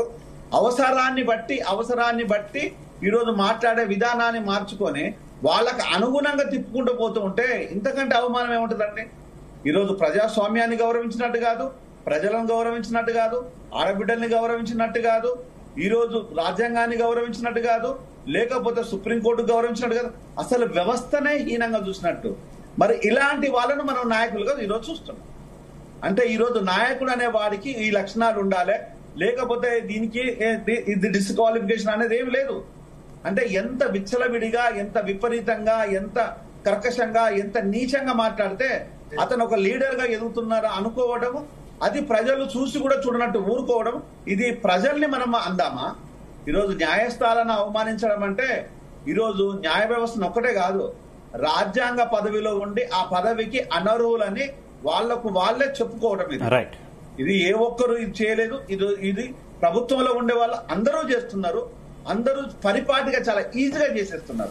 అవసరాన్ని బట్టి ఈ రోజు మాట్లాడే విధానాన్ని మార్చుకొని వాళ్ళకి అనుగుణంగా తిప్పుకుంటూ పోతూ ఉంటే ఇంతకంటే అవమానం ఏముంటుందండి? ఈరోజు ప్రజాస్వామ్యాన్ని గౌరవించినట్టు కాదు, ప్రజలను గౌరవించినట్టు కాదు, ఆడబిడ్డల్ని గౌరవించినట్టు కాదు, ఈ రోజు రాజ్యాంగాన్ని గౌరవించినట్టు కాదు, లేకపోతే సుప్రీంకోర్టు గౌరవించినట్టు కాదు, అసలు వ్యవస్థనే హీనంగా చూసినట్టు. మరి ఇలాంటి వాళ్ళను మనం నాయకులుగా ఈరోజు చూస్తున్నాం. అంటే ఈరోజు నాయకుడు అనే వాడికి ఈ లక్షణాలు ఉండాలి, లేకపోతే దీనికి ఇది డిస్క్వాలిఫికేషన్ అనేది ఏమి లేదు. అంటే ఎంత విచ్చలవిడిగా, ఎంత విపరీతంగా, ఎంత కర్కశంగా, ఎంత నీచంగా మాట్లాడితే అతను ఒక లీడర్ గా ఎదుగుతున్నారా అనుకోవడం, అది ప్రజలు చూసి కూడా చూడనట్టు ఊరుకోవడం, ఇది ప్రజల్ని మనం అందామా? ఈరోజు న్యాయస్థానాలను అవమానించడం అంటే ఈరోజు న్యాయ వ్యవస్థను ఒక్కటే కాదు, రాజ్యాంగ పదవిలో ఉండి ఆ పదవికి అనర్హులని వాళ్లకు వాళ్లే చెప్పుకోవడం. ఇది ఏ ఒక్కరు ఇది చేయలేదు, ఇది ప్రభుత్వంలో ఉండే వాళ్ళు అందరూ చేస్తున్నారు, అందరూ పరిపాటిగా చాలా ఈజీగా చేసేస్తున్నారు.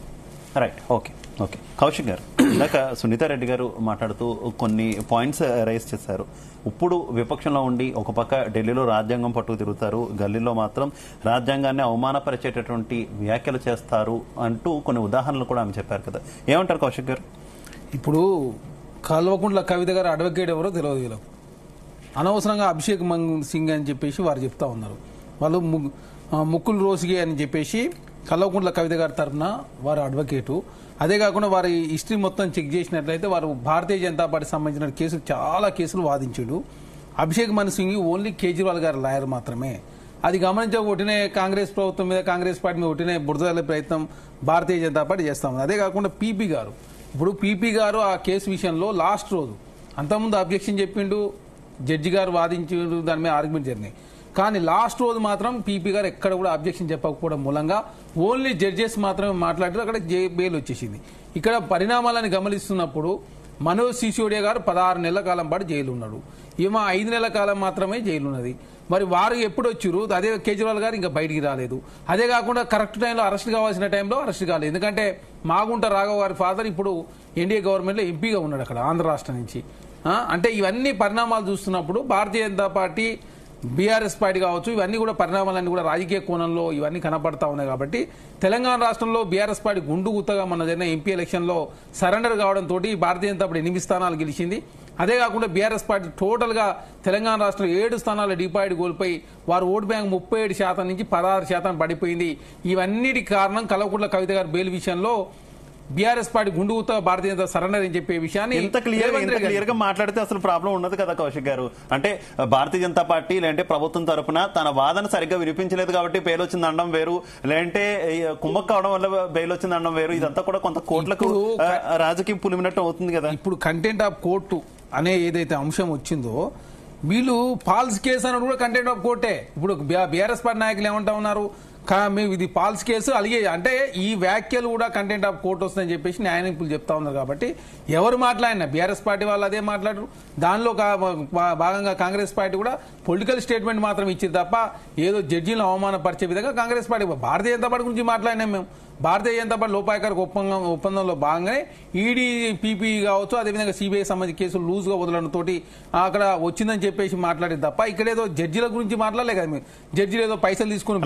Right, okay okay. కౌశిక్ గారు, ఇందాక సునీతారెడ్డి గారు మాట్లాడుతూ కొన్ని పాయింట్స్ రైజ్ చేశారు. ఇప్పుడు విపక్షంలో ఉండి ఒక పక్క ఢిల్లీలో రాజ్యాంగం పట్టుకు తిరుగుతారు, గల్లీలో మాత్రం రాజ్యాంగాన్ని అవమానపరిచేటటువంటి వ్యాఖ్యలు చేస్తారు అంటూ కొన్ని ఉదాహరణలు కూడా ఆమె చెప్పారు కదా, ఏమంటారు కౌశిక్ గారు? ఇప్పుడు కల్వకుంట్ల కవిత గారు అడ్వకేట్ ఎవరో తెలియదు వీళ్ళకు. అనవసరంగా అభిషేక్ మను సింగ్ అని చెప్పేసి వారు చెప్తా ఉన్నారు. వాళ్ళు ముకుల్ రోసిగే అని చెప్పేసి కల్వకుంట్ల కవిత గారి తరఫున వారు అడ్వకేటు. అదే కాకుండా వారి హిస్టరీ మొత్తం చెక్ చేసినట్లయితే వారు భారతీయ జనతా పార్టీకి సంబంధించిన కేసులు చాలా కేసులు వాదించాడు. అభిషేక్ మను సింగ్ ఓన్లీ కేజ్రీవాల్ గారి లాయర్ మాత్రమే. అది గమనించక ఒకటినే కాంగ్రెస్ ప్రభుత్వం మీద, కాంగ్రెస్ పార్టీ మీద ఒకటినే బురదలే ప్రయత్నం భారతీయ జనతా పార్టీ చేస్తా ఉంది. అదే కాకుండా పీపీ గారు, ఇప్పుడు పీపీ గారు ఆ కేసు విషయంలో లాస్ట్ రోజు అంతకుముందు అబ్జెక్షన్ చెప్పిండు, జడ్జి గారు వాదించిండు, దాని మీద ఆర్గ్యుమెంట్ జరిగినాయి. కానీ లాస్ట్ రోజు మాత్రం పీపీ గారు ఎక్కడ కూడా అబ్జెక్షన్ చెప్పకపోవడం మూలంగా ఓన్లీ జడ్జెస్ మాత్రమే మాట్లాడారు, అక్కడ బెయిల్ వచ్చేసింది. ఇక్కడ పరిణామాలను గమనిస్తున్నప్పుడు మనోజ్ సిసోడియా గారు 16 నెలల కాలం పాటు జైలు ఉన్నాడు, ఈమె 5 నెలల కాలం మాత్రమే జైలు ఉన్నది. మరి వారు ఎప్పుడు వచ్చారు? అదే కేజ్రీవాల్ గారు ఇంకా బయటికి రాలేదు. అదే కాకుండా కరెక్ట్ టైంలో అరెస్ట్ కావాల్సిన టైంలో అరెస్ట్ కాలేదు. ఎందుకంటే మాగుంట రాఘవ్ గారి ఫాదర్ ఇప్పుడు ఎన్డీఏ గవర్నమెంట్ లో ఎంపీగా ఉన్నాడు అక్కడ ఆంధ్ర రాష్ట్రం నుంచి. అంటే ఇవన్నీ పరిణామాలు చూస్తున్నప్పుడు Bharatiya Janata party, BRS party కావచ్చు, ఇవన్నీ కూడా పరిణామాలన్నీ కూడా రాజకీయ కోణంలో ఇవన్నీ కనపడతా ఉన్నాయి. కాబట్టి తెలంగాణ రాష్ట్రంలో బీఆర్ఎస్ పార్టీ గుండు గుత్తగా మన జరిగిన ఎంపీ ఎలక్షన్ లో సరెండర్ కావడంతో భారతీయ జనతా పార్టీ 8 స్థానాలు గెలిచింది. అదే కాకుండా బీఆర్ఎస్ పార్టీ టోటల్ గా తెలంగాణ రాష్ట్రంలో 7 స్థానాల డిపాయిడ్ కోల్పోయి వారు ఓటు బ్యాంక్ 37% నుంచి 16% పడిపోయింది. ఇవన్నిటికి కారణం కల్వకుంట్ల కవిత గారి బెయిల్ విషయంలో బీఆర్ఎస్ పార్టీ గుండుగుతో భారతీయ జనతా సరెండర్ అని చెప్పే విషయాన్ని ఇంత క్లియర్ గా మాట్లాడితే అసలు ప్రాబ్లం ఉన్నది కదా కౌశిక్ గారు. అంటే భారతీయ జనతా పార్టీ లేదంటే ప్రభుత్వం తరపున తన వాదన సరిగ్గా వినిపించలేదు కాబట్టి బెయిల్ వచ్చింది అనడం వేరు, లేదంటే కుమ్మక్క అవడం వల్ల బెయిల్ వచ్చింది అనడం వేరు. ఇదంతా కూడా కొంత కోట్లకు రాజకీయ పులిమినట్టు అవుతుంది కదా. ఇప్పుడు కంటెంట్ ఆఫ్ కోర్టు అనే ఏదైతే అంశం వచ్చిందో, వీళ్ళు ఫాల్స్ కేసు అని కూడా కంటెంట్ ఆఫ్ కోర్టే. ఇప్పుడు బీఆర్ఎస్ పార్టీ నాయకులు ఏమంటా ఉన్నారు, మేము ఇది ఫాల్స్ కేసు అలిగే, అంటే ఈ వ్యాఖ్యలు కూడా కంటెంట్ ఆఫ్ కోర్టు వస్తుందని చెప్పేసి న్యాయ నిపుణులు చెప్తా ఉన్నారు. కాబట్టి ఎవరు మాట్లాడినా బీఆర్ఎస్ పార్టీ వాళ్ళు అదే మాట్లాడరు, దానిలో భాగంగా కాంగ్రెస్ పార్టీ కూడా పొలిటికల్ స్టేట్మెంట్ మాత్రం ఇచ్చింది తప్ప ఏదో జడ్జీలను అవమానపరిచే విధంగా కాంగ్రెస్ పార్టీ భారతీయ జనతా పార్టీ గురించి మాట్లాడినాం మేము. భారతీయ జనతా పార్టీ లోపాయకారికి ఒప్పందంలో భాగంగానే ఈడీ పీపీ కావచ్చు, అదేవిధంగా సిబిఐ సంబంధించిన కేసులు లూజ్ గా వదలడం తోటి అక్కడ వచ్చిందని చెప్పేసి మాట్లాడేది తప్ప ఇక్కడేదో జడ్జీల గురించి మాట్లాడలే కదా. మేము జడ్జీలు ఏదో పైసలు తీసుకుని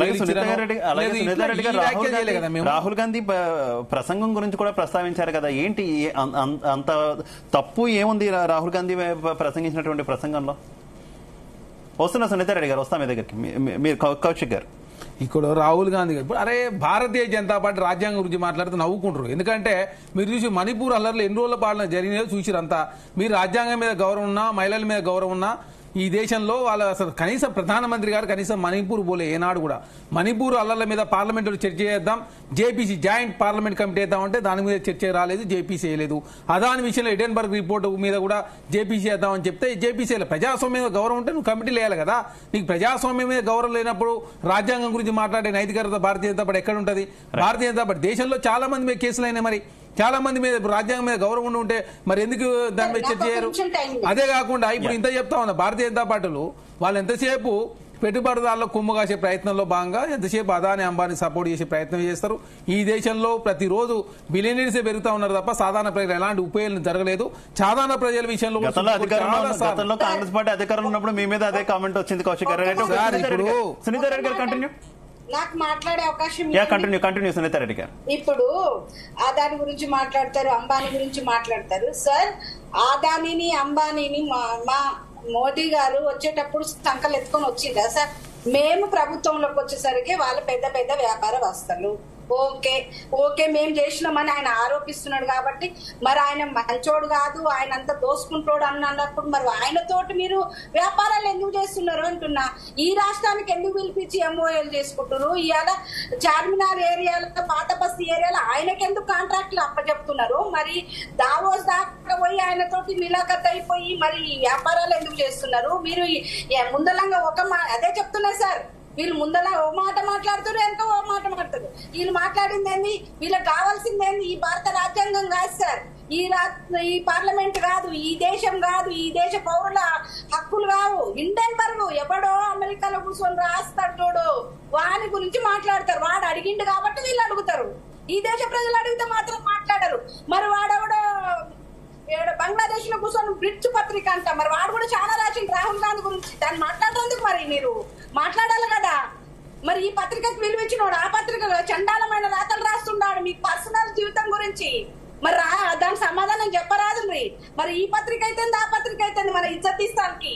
రాహుల్ గాంధీ ప్రసంగం గురించి కూడా ప్రస్తావించారు కదా. ఏంటి అంత తప్పు ఏముంది రాహుల్ గాంధీ ప్రసంగించినటువంటి ప్రసంగంలో? వస్తున్నా సునీతా రెడ్డి గారు, వస్తా మీ దగ్గరికి. మీరు కౌశిక్ గారు, ఇక్కడ రాహుల్ గాంధీ గారు అరే భారతీయ జనతా పార్టీ రాజ్యాంగం గురించి మాట్లాడుతూ నవ్వుకుంటారు. ఎందుకంటే మీరు చూసి మణిపూర్ అల్లర్లు ఎన్ని రోజుల పాలన జరిగినాయో చూసిరంతా. మీరు రాజ్యాంగం మీద గౌరవం ఉన్నా, మహిళల మీద గౌరవం ఉన్నా ఈ దేశంలో వాళ్ళ అసలు కనీసం ప్రధానమంత్రి గారు కనీసం మణిపూర్ పోలే ఏనాడు కూడా. మణిపూర్ అల్లర్ల మీద పార్లమెంట్లో చర్చ చేద్దాం, జేపీసీ జాయింట్ పార్లమెంట్ కమిటీ వేద్దామంటే దాని మీద చర్చ రాలేదు, జేపీసీ వేయలేదు. అదాని విషయంలో ఎడెన్బర్గ్ రిపోర్ట్ మీద కూడా జేపీసీ వేద్దామని చెప్తే జేపీసీ ప్రజాస్వామ్యం మీద గౌరవం ఉంటే నువ్వు కమిటీలు వేయాలి కదా. నీకు ప్రజాస్వామ్యం మీద గౌరవం లేనప్పుడు రాజ్యాంగం గురించి మాట్లాడే నైతికత భారతీయ జనతా పార్టీ ఎక్కడ ఉంటుంది? భారతీయ జనతా పార్టీ దేశంలో చాలా మంది మీద కేసులు అయినాయి. మరి చాలా మంది మీద రాజ్యాంగం మీద గౌరవం ఉంటే మరి ఎందుకు దాని మీద చర్చ చేయరు? అదే కాకుండా ఇప్పుడు ఇంత చెప్తా ఉన్నా భారతీయ జనతా పార్టీలు వాళ్ళు ఎంతసేపు పెట్టుబడిదారుల కుమ్ము కాసే ప్రయత్నంలో భాగంగా ఎంతసేపు అదాని అంబానీ సపోర్ట్ చేసే ప్రయత్నం చేస్తారు. ఈ దేశంలో ప్రతిరోజు బిలియనీర్సే పెరుగుతా ఉన్నారు తప్ప సాధారణ ప్రజలు ఎలాంటి ఉపయోగం జరగలేదు. సాధారణ ప్రజల విషయంలో గతంలో కాంగ్రెస్ పార్టీ అధికారంలో ఉన్నప్పుడు మీ మీద అదే కామెంట్ వచ్చింది కౌశిక్ గారు. సునీతా రెడ్డి గారు కంటిన్యూ. నాకు మాట్లాడే అవకాశం కంటిన్యూ సునీతా రెడ్డి గారు. ఇప్పుడు ఆదాని గురించి మాట్లాడతారు, అంబానీ గురించి మాట్లాడతారు. సార్ ఆదానిని అంబానీని మా మోదీ గారు వచ్చేటప్పుడు సంకలు ఎత్తుకొని వచ్చిందా సార్? మేము ప్రభుత్వంలోకి వచ్చేసరికి వాళ్ళు పెద్ద పెద్ద వ్యాపారవేత్తలు. ఓకే మేము చేసినామని ఆయన ఆరోపిస్తున్నాడు కాబట్టి మరి ఆయన మంచోడు కాదు, ఆయన అంతా దోసుకుంటోడు అన్నప్పుడు మరి ఆయనతోటి మీరు వ్యాపారాలు ఎందుకు చేస్తున్నారు అంటున్నా. ఈ రాష్ట్రానికి ఎందుకు పిలిపించి ఎంఓఏలు చేసుకుంటున్నారు? ఇవాళ చార్మినార్ ఏరియాలో, పాత బస్తీ ఏరియాలో ఆయనకి ఎందుకు కాంట్రాక్ట్లు అప్పచెప్తున్నారు? మరి దావోస్ దాకా పోయి ఆయనతోటి మిలాఖత్ అయిపోయి మరి వ్యాపారాలు ఎందుకు చేస్తున్నారు? మీరు ముందలంగా అదే చెప్తున్నా సార్, వీళ్ళు ముందర ఓ మాట మాట్లాడుతారు, వెనక ఓ మాట మాట్లాడతారు. వీళ్ళు మాట్లాడింది ఏంది? వీళ్ళకి కావాల్సింది ఏంది? ఈ భారత రాజ్యాంగం కాదు సార్, ఈ పార్లమెంట్ కాదు, ఈ దేశం కాదు, ఈ దేశ పౌరుల హక్కులు కావు. హిండెన్బర్గ్ ఎవడో అమెరికాలో కూర్చొని రాస్తాడు చూడు, వాని గురించి మాట్లాడతారు. వాడు అడిగిండు కాబట్టి వీళ్ళు అడుగుతారు. ఈ దేశ ప్రజలు అడిగితే మాత్రం మాట్లాడరు. మరి వాడెవడో బంగ్లాదేశ్ లో కూర్చొని బ్రిడ్జ్ పత్రిక అంట, మరి వాడు కూడా చాలా రాసిండు రాహుల్ గాంధీ గురించి. దాన్ని మాట్లాడేందుకు మరి మీరు మాట్లాడాలి కదా. మరి ఈ పత్రికకు విలువిచ్చినోడు ఆ పత్రిక చండాలమైన రాతలు రాస్తున్నాడు మీ పర్సనల్ జీవితం గురించి. మరి దానికి సమాధానం చెప్పరాదు. మరి ఈ పత్రిక అయితే ఆ పత్రిక అయితే మన ఇజ్జత్ ఇస్తానికి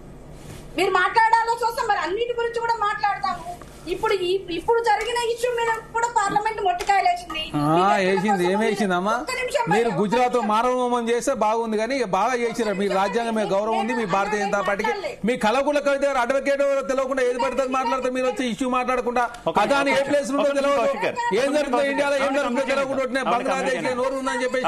మీరు మాట్లాడాల్సి వస్తాం. మరి అన్నిటి గురించి కూడా మాట్లాడతాము. ఇప్పుడు జరిగిన ఇష్యూ మీద కూడా పార్లమెంట్ మొట్టికాయలు వేసింది. ఏమేసిందమ్మా? మీరు గుజరాత్ మానవమం చేస్తే బాగుంది కానీ బాగా చేసినారు. మీ రాజ్యాంగం మీద గౌరవం ఉంది మీ భారతీయ జనతా పార్టీకి. మీ కలకుల కవిత అడ్వకేట్ తెలియకుండా ఏది పడుతుంది మాట్లాడతారు. మీరు వచ్చి ఇష్యూ మాట్లాడకుండా అదాని ఏ ప్లేస్ ఉందో తెలియదు, ఏం జరుగుతుందో ఇండియాలో ఏం జరుగుతుందో తెలియకుండా బంగ్లాదేశ్ నోరు ఉందని చెప్పేసి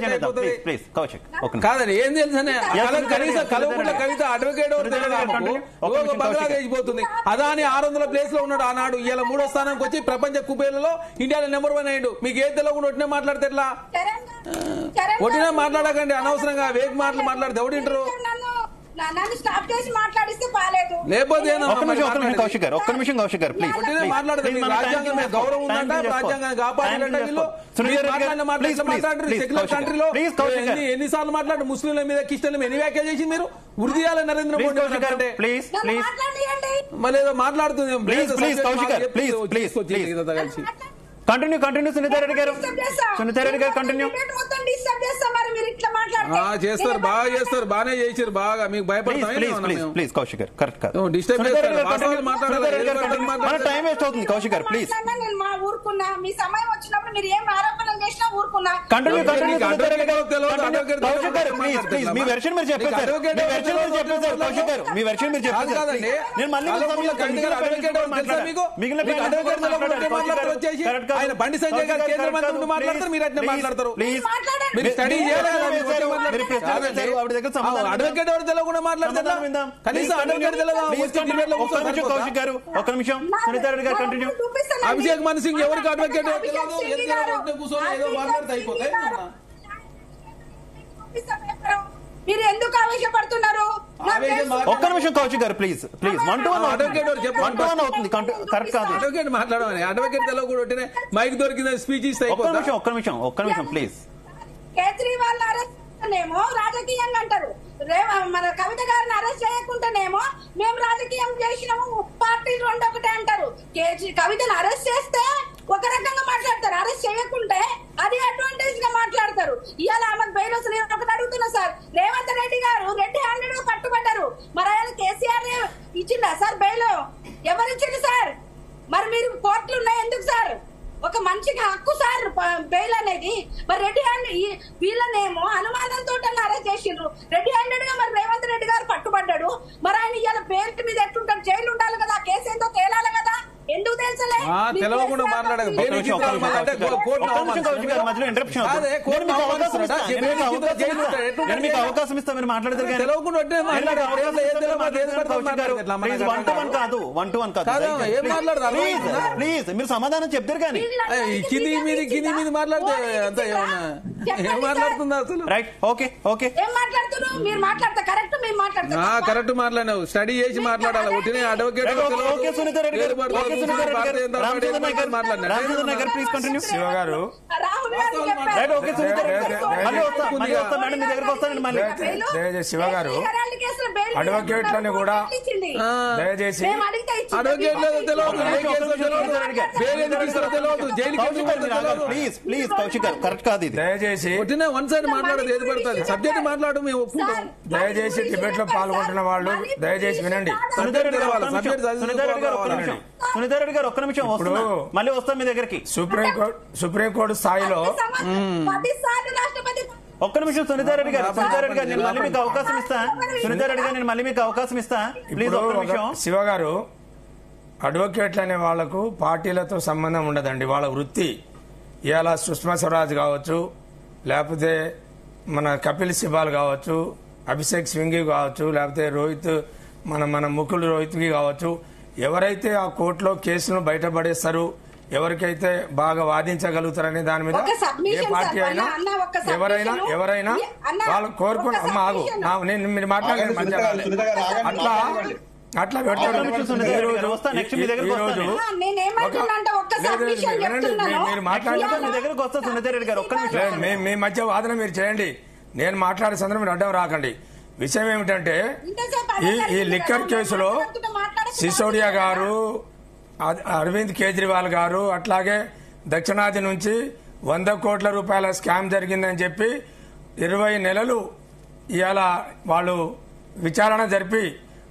కాదండి. ఏం తెలుసనే కనీసం కలకుల కవిత అడ్వకేట్ తెలియదు, బంగ్లాదేశ్ పోతుంది. అదాని 600 ప్లేస్ లో ఉన్నాడు ఆనాడు. ఇలా 3వ స్థానానికి వచ్చి ప్రపంచ కుబేర్లలో ఇండియాలో నెంబర్ 1 అయ్యాడు. మీకు ఏం తెలియకుండా ఒట్టినే మాట్లాడితే ఎట్లా? ఒట్టినే మాట్లాడకండి, అనవసరంగా వేగ మాటలు మాట్లాడితే ఎవడింటారు? నన్ను స్టాప్ చేసి మాట్లాడిస్తే బాలేదు. లేకపోతే కౌశిక్ గారు ప్లీజ్ మాట్లాడదు. రాజ్యాంగం మీద గౌరవం ఉందంట, రాజ్యాంగాన్ని కాపాడాలంటే వీళ్ళు సెక్యులర్ కంట్రీలో ఎన్నిసార్లు మాట్లాడు ముస్లింల మీద క్రిస్టియన్ల మీద ఎన్ని వ్యాఖ్యలు చేసి మీరు వృద్ధి చేయాలి నరేంద్ర మోడీ అంటే మళ్ళీ ఏదో మాట్లాడుతుంది. కలిసి కంటిన్యూ సునీతా రెడ్డి గారు కంటిన్యూ చేస్తారు. బాగా చేస్తారు, బాగానే చేశారు. బాగా మీకు భయపడతాం. ప్లీజ్ కౌశిక్ గారు కరెక్ట్ కాదు. డిస్టర్బ్ టైం వేస్ట్ అవుతుంది. కౌశిక్ గారు ప్లీజ్ ఊరుకున్నా. మీ సమయం వచ్చినప్పుడు మీరు ఏం ఆరోపణలు చేసినా ఊరుకున్నా. కంటిన్యూ కౌశిక్ గారు ప్లీజ్ మీ వెర్షన్ మీరు చెప్పేశారు. కౌశిక్ గారు మీ వెర్షన్ మీరు చెప్పేశారు. నేను మళ్ళీ ఆయన బండి సంజయ్ గారు కేంద్ర మంత్రి మాట్లాడతారు, మీరు అట్లా మాట్లాడతారు. మీరు స్టడీ అడ్వకేట్ ఎవరు తెలియకుండా మాట్లాడతారు. కనీసం అడ్వకేట్ ఒక్క నిమిషం సునీతా రెడ్డి గారు కంటిన్యూ. అభిషేక్ మను సింగ్ ఎవరికి అడ్వకేట్ కూర్చొని ఏదో మాట్లాడితే అయిపోతాయి. మీరు ఎందుకు ఆవేశపడుతున్నారు? ఒక్క నిమిషం కౌశిక్ గారు ప్లీజ్ ప్లీజ్ 1-to-1 అవుతుంది కరెక్ట్ కాదు. అడ్వకేట్ మాట్లాడమని అడ్వకేట్ తెలవకుండా మైక్ దొరికింది స్పీచ్ ఇస్తే ఒక్క నిమిషం ప్లీజ్. కేజ్రీవాల్ అరెస్ట్ ఏమో రాజకీయంగా అంటారు, మన కవిత గారిని అరెస్ట్ చేయకుండానేమో మేము రాజకీయం చేసినాము, పార్టీలు రెండు ఒకటే అంటారు. కవితను అరెస్ట్ చేస్తే ఒక రకంగా మాట్లాడతారు, అరెస్ట్ చేయకుంటే అది అడ్వాంటేజ్ గా మాట్లాడతారు. ఇవాళ ఆమెకు బెయిల్ వస్తుంది. ఒకటి అడుగుతున్నా సార్, రేవంత్ రెడ్డి గారు రెడ్డి హ్యాండెడ్ గా పట్టుబడ్డారు, మరి ఆయన కేసీఆర్ ఇచ్చిందా సార్ బెయిల్? ఎవరిచ్చింది సార్? మరి మీరు కోర్టులు ఉన్నాయి ఎందుకు సార్? ఒక మనిషికి హక్కు సార్ బెయిల్ అనేది. మరి రెడ్డి హ్యాండ్ వీళ్ళనేమో అనుమానంతో అరెస్ట్ చేసిండ్రు, రెడ్డి హ్యాండెడ్ గా మరి రేవంత్ రెడ్డి గారు పట్టుబడ్డాడు. మరి ఆయన ఇవాళ బెయిల్ మీద ఎట్లుంటారు? జైలు ఉండాలి కదా, కేసు ఏందో తేలాలి కదా, ఎందుకు తెలుసలే? తెలవకుండా మాట్లాడక అవకాశం ఇస్తా మీరు మాట్లాడతారు. ప్లీజ్ మీరు సమాధానం చెప్తారు కానీ కింది మీద మాట్లాడితే అంత ఏం మాట్లాడుతుందా అసలు? రైట్ ఓకే ఏం మాట్లాడుతున్నారు? మీరు మాట్లాడతా కరెక్ట్, మేము మాట్లాడతాం కరెక్ట్ మాట్లాడినావు, స్టడీ చేసి మాట్లాడాలి. ఒకటి అడ్వకేట్ శివ గారు దయచేసి శివ గారు అడ్వకేట్లని కూడా దయచేసి ప్లీజ్ కౌశిక్ గారు కరెక్ట్ కాదు ఇది. దయచేసి వన్ సైడ్ మాట్లాడదు, ఏది పడుతుంది సబ్జెక్ట్ మాట్లాడు, మేము ఒప్పుకుంటాం. దయచేసి డిబేట్ లో పాల్గొంటున్న వాళ్ళు దయచేసి వినండి. సునీతా రెడ్డి గారు ఒక్క నిమిషం మళ్ళీ వస్తాం మీ దగ్గరికి. సుప్రీంకోర్టు స్థాయిలో ఒక్క నిమిషం సునీతా రెడ్డి గారు నేను మళ్ళీ మీకు అవకాశం ఇస్తా. నేను మళ్ళీ మీకు అవకాశం ఇస్తా ప్లీజ్ ఒక్క నిమిషం. శివ గారు, అడ్వకేట్లు అనే వాళ్లకు పార్టీలతో సంబంధం ఉండదండి, వాళ్ళ వృత్తి. ఇవాళ సుష్మా స్వరాజ్ కావచ్చు, లేకపోతే మన కపిల్ సిబాల్ కావచ్చు, అభిషేక్ సింఘి కావచ్చు, లేకపోతే రోహిత్ మన ముకుల్ రోహిత్కి కావచ్చు, ఎవరైతే ఆ కోర్టులో కేసును బయటపడేస్తారు, ఎవరికైతే బాగా వాదించగలుగుతారనే దాని మీద ఏ పార్టీ అయినా ఎవరైనా వాళ్ళు కోరుకుని నేను మీరు మాట్లాడాలి అట్లా పెడతారు. మీరు మాట్లాడే మీ మధ్య వాదన మీరు చేయండి, నేను మాట్లాడే సందర్భం మీరు అడ్డం రాకండి. విషయం ఏమిటంటే ఈ లిక్కర్ కేసులో సిసోడియా గారు, అరవింద్ కేజ్రీవాల్ గారు, అట్లాగే దక్షిణాది నుంచి 100 కోట్ల రూపాయల స్కామ్ జరిగిందని చెప్పి 20 నెలలు ఇవాళ వాళ్ళు విచారణ జరిపి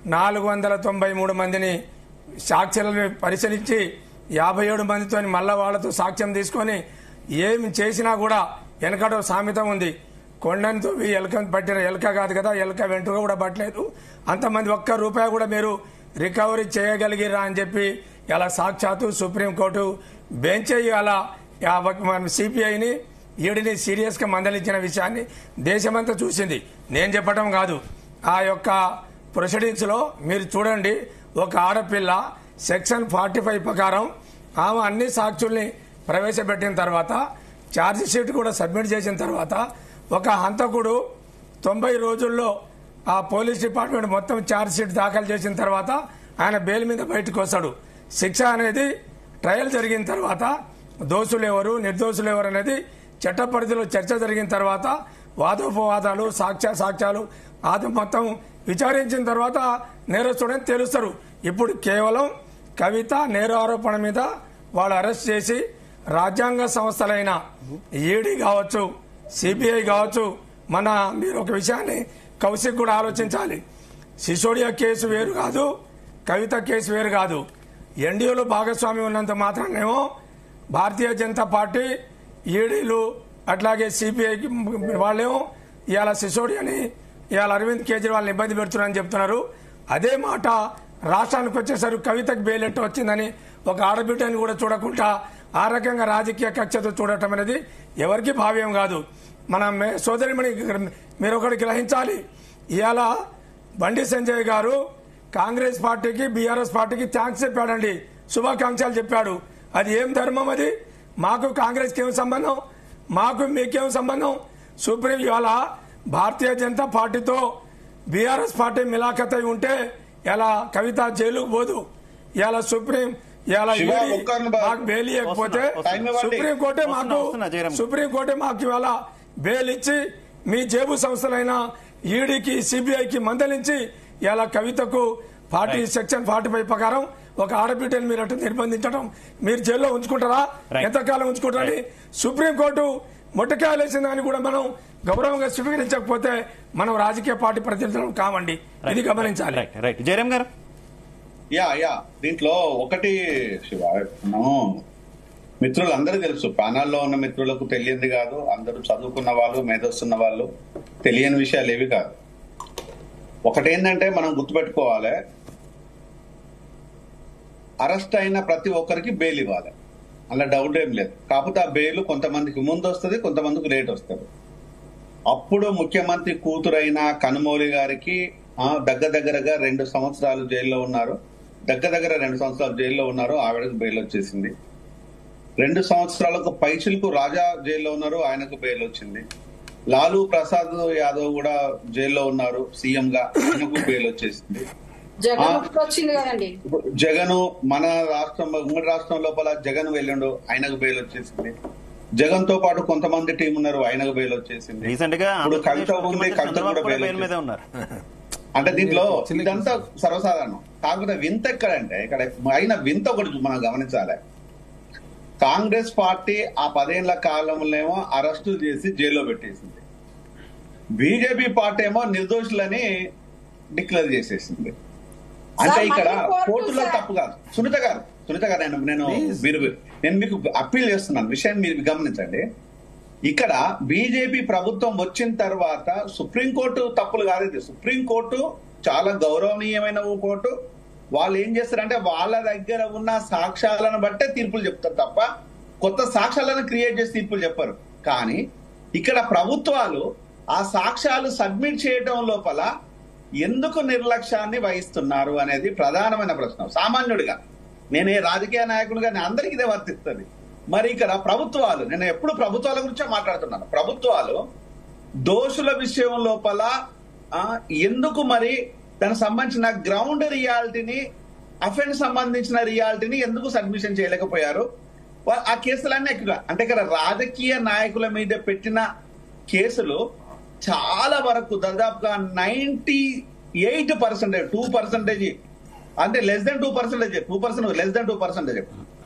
493 మందిని సాక్షులను పరిశీలించి 57 మందితో మళ్ళా వాళ్లతో సాక్ష్యం తీసుకొని ఏమి చేసినా కూడా వెనకటో సామెత ఉంది, కొండతో ఎలకను పట్టిన ఎలక కాదు కదా, ఎలక వెంట్రుక కూడా పట్టలేదు, అంతమంది ఒక్క రూపాయి కూడా మీరు రికవరీ చేయగలిగిరా అని చెప్పి ఇలా సాక్షాత్తు సుప్రీంకోర్టు బెంచ్ అలా సిపిఐని ఈడీని సీరియస్ గా మందలించిన విషయాన్ని దేశమంతా చూసింది. నేను చెప్పడం కాదు, ఆ యొక్క ప్రొసీడింగ్స్ లో మీరు చూడండి. ఒక ఆడపిల్ల సెక్షన్ 45 ప్రకారం ఆమె అన్ని సాక్షుల్ని ప్రవేశపెట్టిన తర్వాత, ఛార్జ్ షీట్ కూడా సబ్మిట్ చేసిన తర్వాత, ఒక హంతకుడు 90 రోజుల్లో ఆ పోలీస్ డిపార్ట్మెంట్ మొత్తం ఛార్జ్ షీట్ దాఖలు చేసిన తర్వాత ఆయన బెయిల్ మీద బయటకు వస్తాడు. శిక్ష అనేది ట్రయల్ జరిగిన తర్వాత దోషులు ఎవరు నిర్దోషులు ఎవరు అనేది చట్ట పరిధిలో చర్చ జరిగిన తర్వాత వాదోపవాదాలు సాక్ష్యాలు అది మొత్తం విచారించిన తర్వాత నేరస్తుడని తెలుస్తారు. ఇప్పుడు కేవలం కవిత నేర ఆరోపణ మీద వాళ్ళు అరెస్ట్ చేసి రాజ్యాంగ సంస్థలైన ఈడీ కావచ్చు, సిబిఐ కావచ్చు, మీరు ఒక విషయాన్ని కౌశిక్ కూడా ఆలోచించాలి. సిసోడియా కేసు వేరు కాదు, కవిత కేసు వేరు కాదు. ఎన్డీఏలో భాగస్వామి ఉన్నంత మాత్రానేమో భారతీయ జనతా పార్టీ, ఈడీలు, అట్లాగే సిపిఐ వాళ్ళేమో ఇవాళ సిసోడియాని, ఇవాళ అరవింద్ కేజ్రీవాల్ ఇబ్బంది పెడుతున్నారని చెప్తున్నారు. అదే మాట రాష్ట్రానికి వచ్చేసరికి కవితకు బెయిల్ ఎట్టు వచ్చిందని ఒక ఆడబిడ్డని కూడా చూడకుండా ఆ రకంగా రాజకీయ కక్షతో చూడటం అనేది ఎవరికి భావ్యం కాదు. మన సోదరిమణి మీరు ఒకటి గ్రహించాలి. ఇవాళ బండి సంజయ్ గారు కాంగ్రెస్ పార్టీకి, బీఆర్ఎస్ పార్టీకి థ్యాంక్స్ చెప్పాడండి, శుభాకాంక్షలు చెప్పాడు. అది ఏం ధర్మం? అది మాకు కాంగ్రెస్కి ఏం సంబంధం? మాకు మీకేం సంబంధం? సుప్రీం ఇవాళ భారతీయ జనతా పార్టీతో బీఆర్ఎస్ పార్టీ మిలాఖత్ అయి ఉంటే ఇలా కవిత జైలుకు పోదు. ఇలా సుప్రీం మాకు బెయిల్ ఇవ్వకపోతే సుప్రీంకోర్టే మాకు ఇవాళ బెయిల్ ఇచ్చి మీ జేబు సంస్థలైన ఈడీకి సిబిఐకి మందలించి ఇలా కవితకు పార్టీ సెక్షన్ 45 ప్రకారం ఒక ఆడబిడ్డని మీరు అటు నిర్బంధించడం, మీరు జైల్లో ఉంచుకుంటారా? ఎంతకాలం ఉంచుకుంటారని సుప్రీంకోర్టు మొట్టకాయలేసిందని కూడా మనం గౌరవంగా స్వీకరించకపోతే మనం రాజకీయ పార్టీ ప్రతినిధులు కావండి. ఇది గమనించాలి. జయరాం గారు, దీంట్లో ఒకటి శివ, మిత్రులు అందరూ తెలుసు, ప్యానల్లో ఉన్న మిత్రులకు తెలియంది కాదు, అందరూ చదువుకున్న వాళ్ళు, మేధస్తున్న వాళ్ళు, తెలియని విషయాలు ఏవి కాదు. ఒకటేంటంటే మనం గుర్తుపెట్టుకోవాలి, అరెస్ట్ అయిన ప్రతి ఒక్కరికి బెయిల్ ఇవ్వాలి, అలా డౌట్ ఏం లేదు. కాకపోతే ఆ బెయిల్ కొంతమందికి ముందు వస్తుంది, కొంతమందికి లేట్ వస్తుంది. అప్పుడు ముఖ్యమంత్రి కూతురైన కనుమౌలి గారికి దగ్గరగా 2 సంవత్సరాలు జైల్లో ఉన్నారు. దగ్గర 2 సంవత్సరాలు జైల్లో ఉన్నారు, ఆవిడకు బెయిల్ వచ్చేసింది. 2 సంవత్సరాలకు పైచిలకు రాజా జైల్లో ఉన్నారు, ఆయనకు బెయిల్ వచ్చింది. లాలూ ప్రసాద్ యాదవ్ కూడా జైల్లో ఉన్నారు, సీఎం గా, ఆయనకు బెయిల్ వచ్చేసింది. జగన్ మన రాష్ట్రం, ఉమ్మడి రాష్ట్రం లోపల జగన్ వెళ్ళిండు, ఆయనకు బెయిల్ వచ్చేసింది. జగన్ తో పాటు కొంతమంది టీం ఉన్నారు, ఆయనకు బెయిల్ వచ్చేసింది. ఇప్పుడు కవిత ఉంది, కవిత కూడా బెయిల్ ఉన్నారు. అంటే దీంట్లో ఇదంతా సర్వసాధారణం. కాకపోతే వింత ఎక్కడంటే, ఇక్కడ అయిన వింత ఒకటి మనం గమనించాలి. కాంగ్రెస్ పార్టీ ఆ 10 ఏళ్ల కాలంలోనేమో అరెస్టు చేసి జైల్లో పెట్టేసింది. బీజేపీ పార్టీ ఏమో నిర్దోషులని డిక్లేర్ చేసేసింది. అంటే ఇక్కడ కోర్టులో తప్పు కాదు. సునీత గారు నేను మీకు అప్పీల్ చేస్తున్నాను, విషయాన్ని మీరు గమనించండి. ఇక్కడ బీజేపీ ప్రభుత్వం వచ్చిన తర్వాత సుప్రీంకోర్టు తప్పులు కాదు, ఇది సుప్రీంకోర్టు చాలా గౌరవనీయమైన కోర్టు. వాళ్ళు ఏం చేస్తారంటే వాళ్ళ దగ్గర ఉన్న సాక్ష్యాలను బట్టే తీర్పులు చెప్తారు తప్ప కొత్త సాక్ష్యాలను క్రియేట్ చేసి తీర్పులు చెప్పరు. కానీ ఇక్కడ ప్రభుత్వాలు ఆ సాక్ష్యాలు సబ్మిట్ చేయడం లోపల ఎందుకు నిర్లక్ష్యాన్ని వహిస్తున్నారు అనేది ప్రధానమైన ప్రశ్న. సామాన్యుడిగా, నేనే రాజకీయ నాయకుడిగా అందరికీ ఇదే వర్తిస్తుంది. మరి ఇక్కడ ప్రభుత్వాలు, నేను ఎప్పుడు ప్రభుత్వాల గురించే మాట్లాడుతున్నాను, ప్రభుత్వాలు దోషుల విషయం లోపల ఎందుకు మరి దానికి సంబంధించిన గ్రౌండ్ రియాలిటీని, అఫెన్స్ సంబంధించిన రియాలిటీని ఎందుకు సబ్మిషన్ చేయలేకపోయారు? ఆ కేసులన్నీ ఎక్కువగా, అంటే ఇక్కడ రాజకీయ నాయకుల మీద పెట్టిన కేసులు చాలా వరకు దాదాపుగా 98%, 2%, అంటే లెస్ దెన్ 2%, 2% లెస్ దెన్ 2%,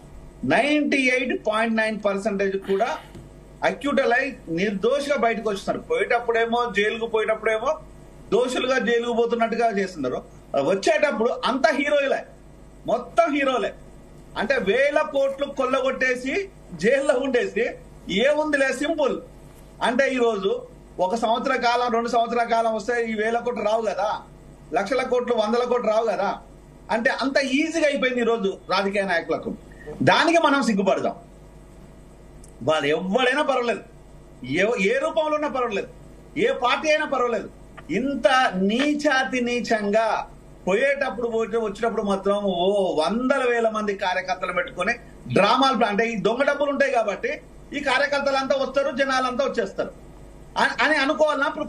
98.9% కూడా అక్యూటల్ అయి నిర్దోషిగా బయటకు వస్తున్నారు. పోయేటప్పుడేమో జైలుకు పోయేటప్పుడేమో దోషులుగా జైలుకు పోతున్నట్టుగా చేస్తున్నారు. వచ్చేటప్పుడు అంత హీరోలే, మొత్తం హీరోలే. అంటే 1000 కోట్లు కొల్లగొట్టేసి జైల్లో ఉండేసి ఏముందిలే సింపుల్. అంటే ఈ రోజు 1 సంవత్సర కాలం, 2 సంవత్సరాల కాలం వస్తే ఈ 1000 కోట్లు రావు కదా, లక్షల కోట్లు, 100 కోట్లు రావు కదా. అంటే అంత ఈజీగా అయిపోయింది ఈ రోజు రాజకీయ నాయకులకు. దానికి మనం సిగ్గుపడదాం. వాళ్ళు ఎవడైనా పర్వాలేదు, ఏ రూపంలో ఉన్నా పర్వాలేదు, ఏ పార్టీ అయినా పర్వాలేదు, ఇంత నీచంగా పోయేటప్పుడు వచ్చినప్పుడు మాత్రం 100,000 మంది కార్యకర్తలు పెట్టుకుని డ్రామాలు, అంటే ఈ దొంగ డబ్బులు ఉంటాయి కాబట్టి ఈ కార్యకర్తలంతా వస్తారు, జనాలంతా వచ్చేస్తారు అని అనుకోవాలన్నా ఇప్పుడు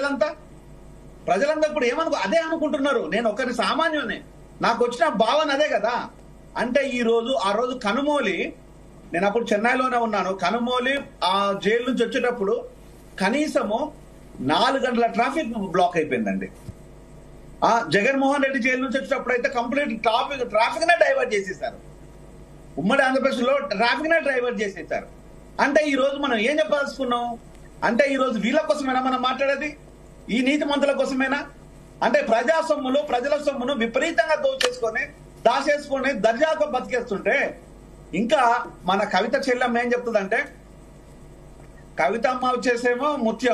ప్రజలంతా ఇప్పుడు అదే అనుకుంటున్నారు. నేను ఒకరి సామాన్యుని, నాకు వచ్చిన భావన అదే కదా. అంటే ఆ రోజు కనుమౌలి, నేను అప్పుడు చెన్నైలోనే ఉన్నాను, కనుమౌలి ఆ జైలు నుంచి వచ్చేటప్పుడు కనీసము 4 గంటల ట్రాఫిక్ బ్లాక్ అయిపోయిందండి. జగన్మోహన్ రెడ్డి జైలు నుంచి వచ్చేటప్పుడు అయితే కంప్లీట్ ట్రాఫిక్ నే డైవర్ట్ చేసేసారు. ఉమ్మడి ఆంధ్రప్రదేశ్ లో ట్రాఫిక్ నే డైవర్ట్ చేసేసారు. అంటే ఈ రోజు మనం ఏం చెప్పాల్సుకున్నాం? అంటే ఈ రోజు వీళ్ళ కోసమేనా మనం మాట్లాడేది? ఈ నీతి మంత్రుల కోసమేనా? అంటే ప్రజా సొమ్ములు, ప్రజల సొమ్మును విపరీతంగా దాచేసుకొని దర్జాగా బతికేస్తుంటే, ఇంకా మన కవిత చెల్లెమ్మ ఏం చెప్తుందంటే, కవితమ్మ వచ్చేసేమో ముత్యం,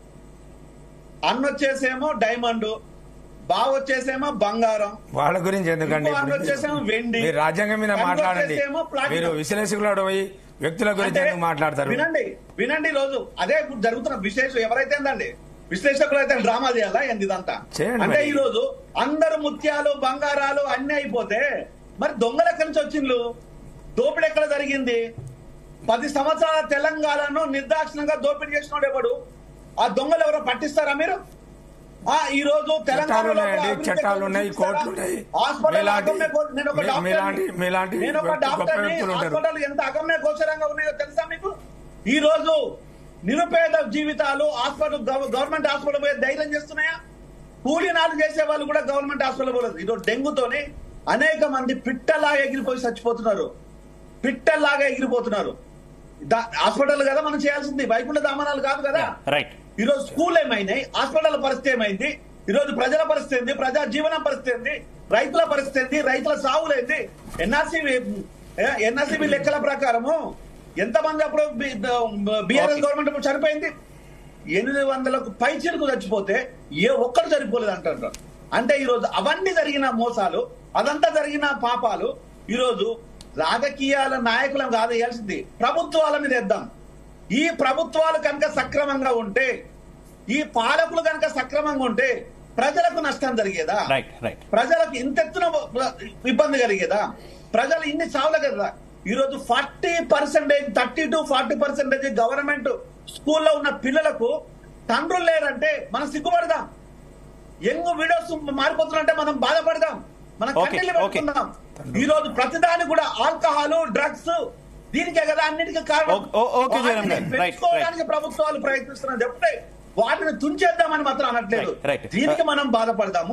అన్న వచ్చేసేమో డైమండ్, బావ వచ్చేసేమో బంగారం. వాళ్ళ గురించి ఎందుకండి, వచ్చేసేమో వెండి. రాజ్యాంగం మీద మాట్లాడండి, మీరు విశ్లేషకులు పోయి వ్యక్తుల గురించి ఎందుకు మాట్లాడతారు? వినండి, ఈ రోజు అదే జరుగుతున్న విశేషం. ఎవరైతే ఏందండి విశ్లేషకులు అయితే డ్రామా చేయాలా ఏంది ఇదంతా? అంటే ఈ రోజు అందరు ముత్యాలు, బంగారాలు అన్ని అయిపోతే మరి దొంగలు ఎక్కడి నుంచి వచ్చిండ్లు? దోపిడీ ఎక్కడ జరిగింది? 10 సంవత్సరాల తెలంగాణను నిర్దాక్షిణంగా దోపిడీ చేసినోడు ఎవడు? ఆ దొంగలు ఎవరో పట్టిస్తారా మీరు? ఈ రోజు తెలంగాణలో చట్టాలు ఉన్నాయి, కోర్టులు ఉన్నాయి. నేను ఒక డాక్టర్ని. హాస్పిటల్ ఎంత అగమ్య గోచరంగా ఉన్నాయో తెలుసా మీకు? ఈ రోజు నిరుపేద జీవితాలు హాస్పిటల్, గవర్నమెంట్ హాస్పిటల్ పోయి ధైర్యం చేస్తున్నాయా? కూలీనాలు చేసే వాళ్ళు కూడా గవర్నమెంట్ హాస్పిటల్ పోలేదు. ఈరోజు డెంగ్యూతోనే అనేక మంది పిట్టలాగా ఎగిరిపోయి చచ్చిపోతున్నారు, పిట్టల్లాగా ఎగిరిపోతున్నారు. హాస్పిటల్ కదా మనం చేయాల్సింది, వైకుంఠ దామనాలు కాదు కదా. ఈ రోజు స్కూల్ ఏమైనాయి, హాస్పిటల్ పరిస్థితి ఏమైంది, ఈ రోజు ప్రజల పరిస్థితి ఏంది, ప్రజా జీవనం పరిస్థితి ఏంది, రైతుల పరిస్థితి ఏంది, రైతుల సాగులేంది? ఎన్ఆర్సీబీ లెక్కల ప్రకారము ఎంతమంది అప్పుడు బీఆర్ఎస్ గవర్నమెంట్ చనిపోయింది? 800కు పైచిలకు చచ్చిపోతే ఏ ఒక్కరు చనిపోలేదు అంటారు. అంటే ఈ రోజు అవన్నీ జరిగిన మోసాలు, అదంతా జరిగిన పాపాలు ఈ రోజు రాజకీయాల నాయకులను కాదు వేయాల్సింది, ప్రభుత్వాల మీద వేద్దాం. ఈ ప్రభుత్వాలు కనుక సక్రమంగా ఉంటే, ఈ పాలకులు కనుక సక్రమంగా ఉంటే ప్రజలకు నష్టం జరిగేదా? ప్రజలకు ఇంతెత్తున ఇబ్బంది కలిగేదా? ప్రజలు ఇన్ని చావులు కదా. ఈ రోజు 40%, 30-40% గవర్నమెంట్ స్కూల్లో ఉన్న పిల్లలకు తండ్రులు లేరంటే మనం సిగ్గుపడదాం. యంగ్ విడోస్ మారిపోతున్నంటే మనం బాధపడదాం, మనం కన్నీళ్ళు పెట్టుకుందాం. ఈ రోజు ప్రతిదాని కూడా ఆల్కహాల్, డ్రగ్స్, దీనికే కదా అన్నిటికీ కారణం. పెంచుకోవడానికి ప్రభుత్వాలు ప్రయత్నిస్తున్నారు చెప్తే వాటిని తుంచేద్దామని మాత్రం అనట్లేదు. దీనికి మనం బాధపడదాము.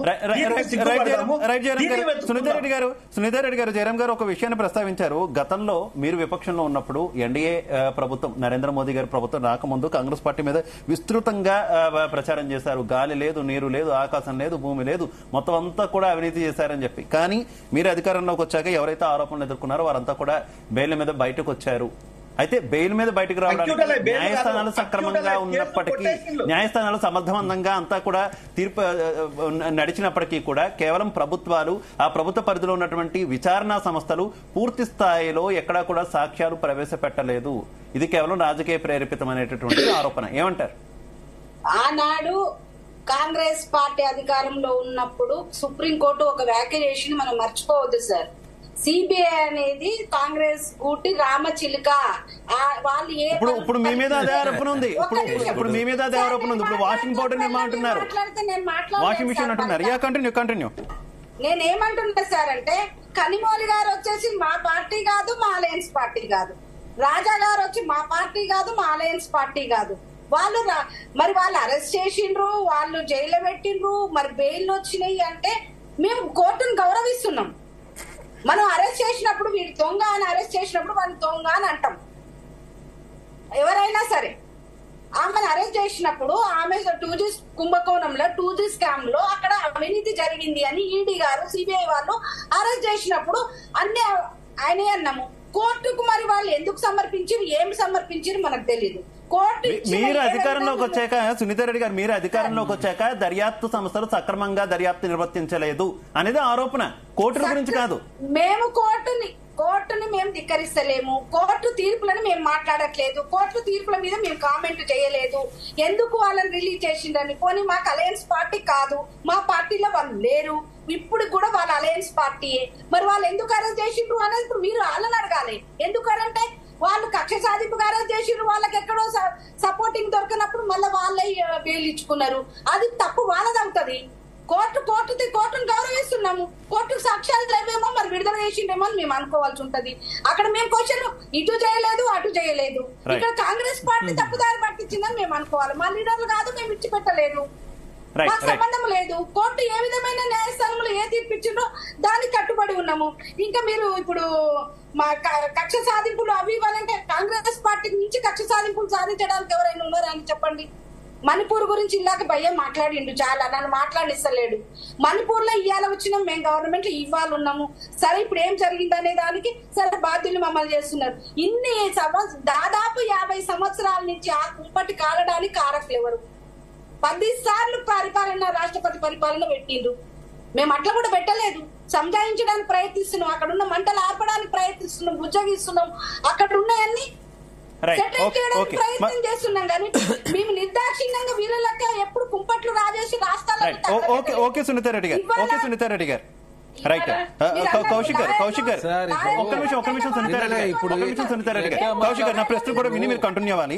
సునీతా రెడ్డి గారు, జయరాం గారు ఒక విషయాన్ని ప్రస్తావించారు. గతంలో మీరు విపక్షంలో ఉన్నప్పుడు ఎన్డీఏ ప్రభుత్వం, నరేంద్ర మోదీ గారి ప్రభుత్వం రాకముందు కాంగ్రెస్ పార్టీ మీద విస్తృతంగా ప్రచారం చేశారు. గాలి లేదు, నీరు లేదు, ఆకాశం లేదు, భూమి లేదు, మొత్తం అంతా కూడా అవినీతి చేశారని చెప్పి. కానీ మీరు అధికారంలోకి వచ్చాక ఎవరైతే ఆరోపణలు ఎదుర్కొన్నారో వారంతా కూడా బెయిల్ మీద బయటకు వచ్చారు. అయితే బెయిల్ మీద బయటకు రావడానికి న్యాయస్థానాలు సక్రమంగా ఉన్నప్పటికీ, న్యాయస్థానాలు సమర్థవంతంగా అంతా కూడా తీర్పు నడిచినప్పటికీ కూడా కేవలం ప్రభుత్వాలు, ఆ ప్రభుత్వ పరిధిలో ఉన్నటువంటి విచారణా సంస్థలు పూర్తి స్థాయిలో ఎక్కడా కూడా సాక్ష్యాలు ప్రవేశపెట్టలేదు. ఇది కేవలం రాజకీయ ప్రేరేపితమైనటువంటి ఆరోపణ. ఏమంటారు? ఆనాడు కాంగ్రెస్ పార్టీ అధికారంలో ఉన్నప్పుడు సుప్రీంకోర్టు ఒక వ్యాఖ్య చేసింది, మనం మర్చిపోవద్దు సార్. సిబిఐ అనేది కాంగ్రెస్ గూటి రామచిలుక. వాళ్ళు ఇప్పుడు మీ మీద అదే ఆరోపణ ఉంది. ఇప్పుడు మీ మీద అదే ఆరోపణ ఉంది. ఇప్పుడు వాషింగ్ పౌడర్ నిర్మాణం అంటున్నారు, వాషింగ్ మిషన్ అంటున్నారు. కంటిన్యూ. నేనేమంటున్నా సార్ అంటే, కనిమోలి గారు వచ్చేసి మా పార్టీ కాదు, మా అలయన్స్ పార్టీ కాదు. రాజా గారు వచ్చి మా పార్టీ కాదు, మా అలయన్స్ పార్టీ కాదు. వాళ్ళు మరి వాళ్ళు అరెస్ట్ చేసిండ్రు, వాళ్ళు జైల్లో పెట్టిండ్రు, మరి బెయిల్ వచ్చినాయి అంటే మేము కోర్టును గౌరవిస్తున్నాం. మనం అరెస్ట్ చేసినప్పుడు వీడు దొంగ అని అరెస్ట్ చేసినప్పుడు వాళ్ళు దొంగ అని అంటాం. ఎవరైనా సరే ఆమెను అరెస్ట్ చేసినప్పుడు ఆమె 2G కుంభకోణంలో, 2G స్కామ్ లో అక్కడ అవినీతి జరిగింది అని ఈడీ గారు, సిబిఐ వాళ్ళు అరెస్ట్ చేసినప్పుడు అన్ని ఆయనే అన్నాము. కోర్టుకు మరి వాళ్ళు ఎందుకు సమర్పించారు, ఏమి సమర్పించారు మనకు తెలియదు. మీరు అధికారంలోకి వచ్చాక, సునీతా రెడ్డి గారు, మీరు అధికారంలోకి వచ్చాక దర్యాప్తు సంస్థలు సక్రమంగా దర్యాప్తు నిర్వర్తించలేదు అనేది ఆరోపణ, కోర్టుల గురించి కాదు. మేము కోర్టుని మేము ధిక్కరిస్తలేము, కోర్టు తీర్పులను మేము మాట్లాడట్లేదు, కోర్టు తీర్పుల మీద మేము కామెంట్ చేయలేదు. ఎందుకు వాళ్ళని రిలీజ్ చేసిందని? పోనీ మాకు అలయన్స్ పార్టీ కాదు, మా పార్టీలో వాళ్ళు లేరు, ఇప్పుడు కూడా వాళ్ళ అలయన్స్ పార్టీయే. మరి వాళ్ళు ఎందుకు అరెస్ట్ చేసిండ్రు అనేది ఇప్పుడు మీరు వాళ్ళని అడగాలి. ఎందుకనంటే వాళ్ళు కక్ష సాధింపు అరెస్ట్ చేసిండ్రు, వాళ్ళకి ఎక్కడో సపోర్టింగ్ దొరికినప్పుడు మళ్ళీ వాళ్ళే బెయిల్ ఇచ్చుకున్నారు. అది తప్పు వాళ్ళదవుతుంది. కోర్టును గౌరవిస్తున్నాము. కోర్టుకు సాక్ష్యాలు లేవేమో, మరి విడుదల చేసిండేమో అని మేము అనుకోవాల్సి ఉంటది. అక్కడ మేము క్వశ్చన్ ఇటు చేయలేదు, అటు చేయలేదు. ఇక్కడ కాంగ్రెస్ పార్టీ తప్పుదారి పట్టించిందని మేము అనుకోవాలి. మా లీడర్లు కాదు, మేము విడిచిపెట్టలేదు, మాకు సంబంధం లేదు. కోర్టు ఏ విధమైన న్యాయస్థానంలో ఏ తీర్పిచ్చిందో దానికి కట్టుబడి ఉన్నాము. ఇంకా మీరు ఇప్పుడు మా కక్ష సాధింపులు అవి ఇవ్వాలంటే కాంగ్రెస్ పార్టీ నుంచి కక్ష సాధింపులు సాధించడానికి ఎవరైనా ఉన్నారని చెప్పండి. మణిపూర్ గురించి ఇలాగ భయ్య మాట్లాడిండు, చాలా నన్ను మాట్లాడిస్తలేడు. మణిపూర్ లో ఇవాళ వచ్చినాం మేము, గవర్నమెంట్ ఇవాళ ఉన్నాము. సరే ఇప్పుడు ఏం జరిగిందనే దానికి సరే బాధ్యులు మమ్మల్ని చేస్తున్నారు. ఇన్ని దాదాపు 50 సంవత్సరాల నుంచి ఆ కుంపటి కాలడానికి కారకులు ఎవరు? 10 సార్లు పరిపాలన, రాష్ట్రపతి పరిపాలన పెట్టిండ్రు. మేము అట్లా కూడా పెట్టలేదు, సంజాయించడానికి ప్రయత్నిస్తున్నాం, అక్కడున్న మంటలు ఆర్పడానికి ప్రయత్నిస్తున్నాం, బుజ్జగిస్తున్నాం, అక్కడ ఉన్నాయన్ని సెటిల్ చేయడానికి ప్రయత్నం చేస్తున్నాం. కానీ మేము నిర్దాక్షిణ్యంగా వీళ్ళ లెక్క ఎప్పుడు కుంపట్లు రాజేసి రాష్ట్రాలకు. ఓకే సునీతా రెడ్డి గారు, రైట్. కౌశిక్ గారు ఒక్క నిమిషం సునీతారెడ్డి గారు కౌశిక్ గారు నా ప్రశ్న కూడా విని మీరు కంటిన్యూ అవ్వాలి.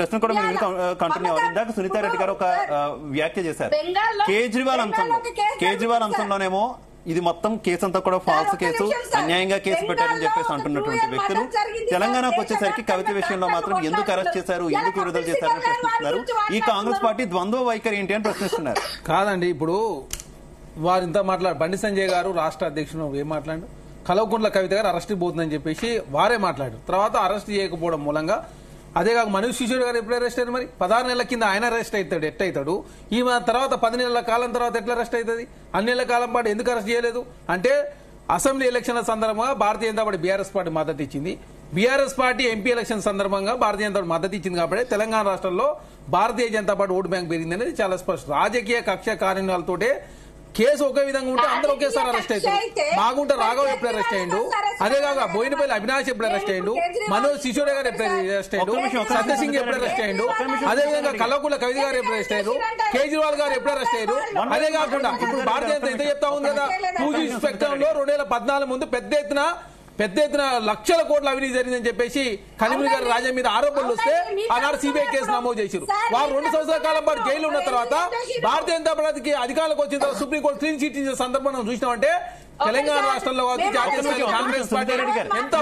ఇందాక సునీతారెడ్డి గారు ఒక వ్యాఖ్య చేశారు. కేజ్రీవాల్ అంశంలోనేమో ఇది మొత్తం కేసు అంతా కూడా ఫాల్స్ కేసు, అన్యాయంగా కేసు పెట్టారని చెప్పేసి అంటున్నటువంటి వ్యక్తులు తెలంగాణకు వచ్చేసరికి కవిత విషయంలో మాత్రం ఎందుకు అరెస్ట్ చేశారు, ఎందుకు విడుదల చేశారని ప్రశ్నిస్తున్నారు. ఈ కాంగ్రెస్ పార్టీ ద్వంద్వ వైఖరి ఏంటి అని ప్రశ్నిస్తున్నారు. కాదండి, ఇప్పుడు వారింత బండి సంజయ్ గారు రాష్ట్ర అధ్యక్షుడు ఏం మాట్లాడు, కల్వకుంట్ల కవిత గారు అరెస్ట్ పోతుందని చెప్పేసి వారే మాట్లాడారు. తర్వాత అరెస్ట్ చేయకపోవడం మూలంగా అదే కాక మనీష్ సిసోడియా గారు ఎప్పుడు అరెస్ట్ అయ్యారు? మరి 16 నెలల కింద ఆయన అరెస్ట్ అవుతాడు, ఎట్టయితాడు? ఈ తర్వాత 10 నెలల కాలం తర్వాత ఎట్లా అరెస్ట్ అవుతుంది? అన్ని నెలల కాలం పాటు ఎందుకు అరెస్ట్ చేయలేదు అంటే అసెంబ్లీ ఎలక్షన్ల సందర్భంగా Bharatiya Janata party BRS party మద్దతు ఇచ్చింది. బీఆర్ఎస్ పార్టీ ఎంపీ ఎలక్షన్ సందర్భంగా భారతీయ జనతా పార్టీ మద్దతు ఇచ్చింది కాబట్టి తెలంగాణ రాష్ట్రంలో Bharatiya Janata party vote bank పెరిగింది అనేది చాలా స్పష్టం. రాజకీయ కక్ష కారణాలతోటే కేసు ఒకే విధంగా ఉంటే అందరూ ఒకేసారి అరెస్ట్ అవుతారు. మాగుంట రాఘవ్ ఎప్పుడు అరెస్ట్ అయ్యిండు, అదే కాక బోయినపల్లి అవినాష్ ఎప్పుడు అరెస్ట్ అయ్యిండు, మనోజ్ సిసోడియా గారు ఎప్పుడు అరెస్ట్ అయ్యిండు, సత్యసింగ్ ఎప్పుడు అరెస్ట్ అయ్యిండు, అదేవిధంగా కల్వకుంట్ల కవిత గారు ఎప్పుడు అరెస్ట్ అయ్యారు, కేజ్రీవాల్ గారు ఎప్పుడు అరెస్ట్ అయ్యారు. అదే కాకుండా ఇప్పుడు భారతీయ జనతా ఎంత చెప్తా ఉంది కదా, 2G స్పెక్ట్రమ్ లో 2014 ముందు పెద్ద ఎత్తున లక్షల కోట్ల అవినీతి జరిగిందని చెప్పేసి కనిమొళి గారి రాజా మీద ఆరోపణలు వస్తే ఆనాడు సిబిఐ కేసు నమోదు చేశారు. వారు 2 సంవత్సరాల కాలం పాటు జైలు ఉన్న తర్వాత భారతీయ జనతా పార్టీకి అధికారులకు వచ్చిన తర్వాత సుప్రీంకోర్టు క్లీన్ చిట్ ఇచ్చిన సందర్భం చూసినామంటే తెలంగాణ రాష్ట్రంలో కాంగ్రెస్ పార్టీ ఎంత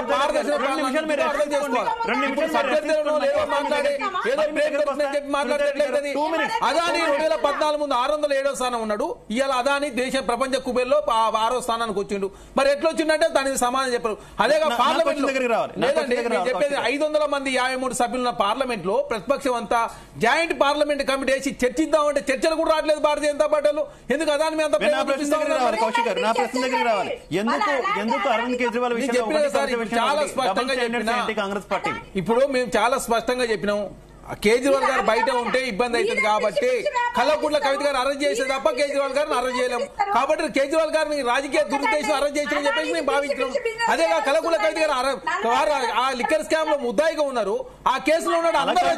అదాని 2014 ముందు 607వ స్థానం ఉన్నాడు. ఇవాళ అదాని దేశ ప్రపంచ కుబేర్లో 6వ స్థానానికి వచ్చిండు. మరి ఎట్లా వచ్చిందంటే దానికి సమాధానం చెప్పారు. అదే పార్లమెంట్ లేదండి, నేను చెప్పేది 500 మంది 53 సభ్యులున్న పార్లమెంట్ లో ప్రతిపక్షం అంతా జాయింట్ పార్లమెంట్ కమిటీ వేసి చర్చిద్దామంటే చర్చలు కూడా రావట్లేదు భారతీయ జనతా పార్టీలో. ఎందుకు అదాని మీద ఎందుకు అరవింద్ కేజ్రీవాల్ కాంగ్రెస్ పార్టీ ఇప్పుడు మేము చాలా స్పష్టంగా చెప్పినాం. కేజ్రీవాల్ గారు బయట ఉంటే ఇబ్బంది అవుతుంది కాబట్టి కల్వకుంట్ల కవిత గారు అరెస్ట్ చేసే తప్ప కేజ్రీవాల్ గారిని అరెస్ట్ చేయలేము. కాబట్టి కేజ్రీవాల్ గారిని రాజకీయ దురుద్దేశం అరెస్ట్ చేయాలని చెప్పేసి మేము భావించాం. అదేగా కల్వకుంట్ల కవిత గారు ఆ లిక్కర్ స్కామ్ లో ముద్దాయిగా ఉన్నారు. ఆ కేసులో ఉన్నాడు.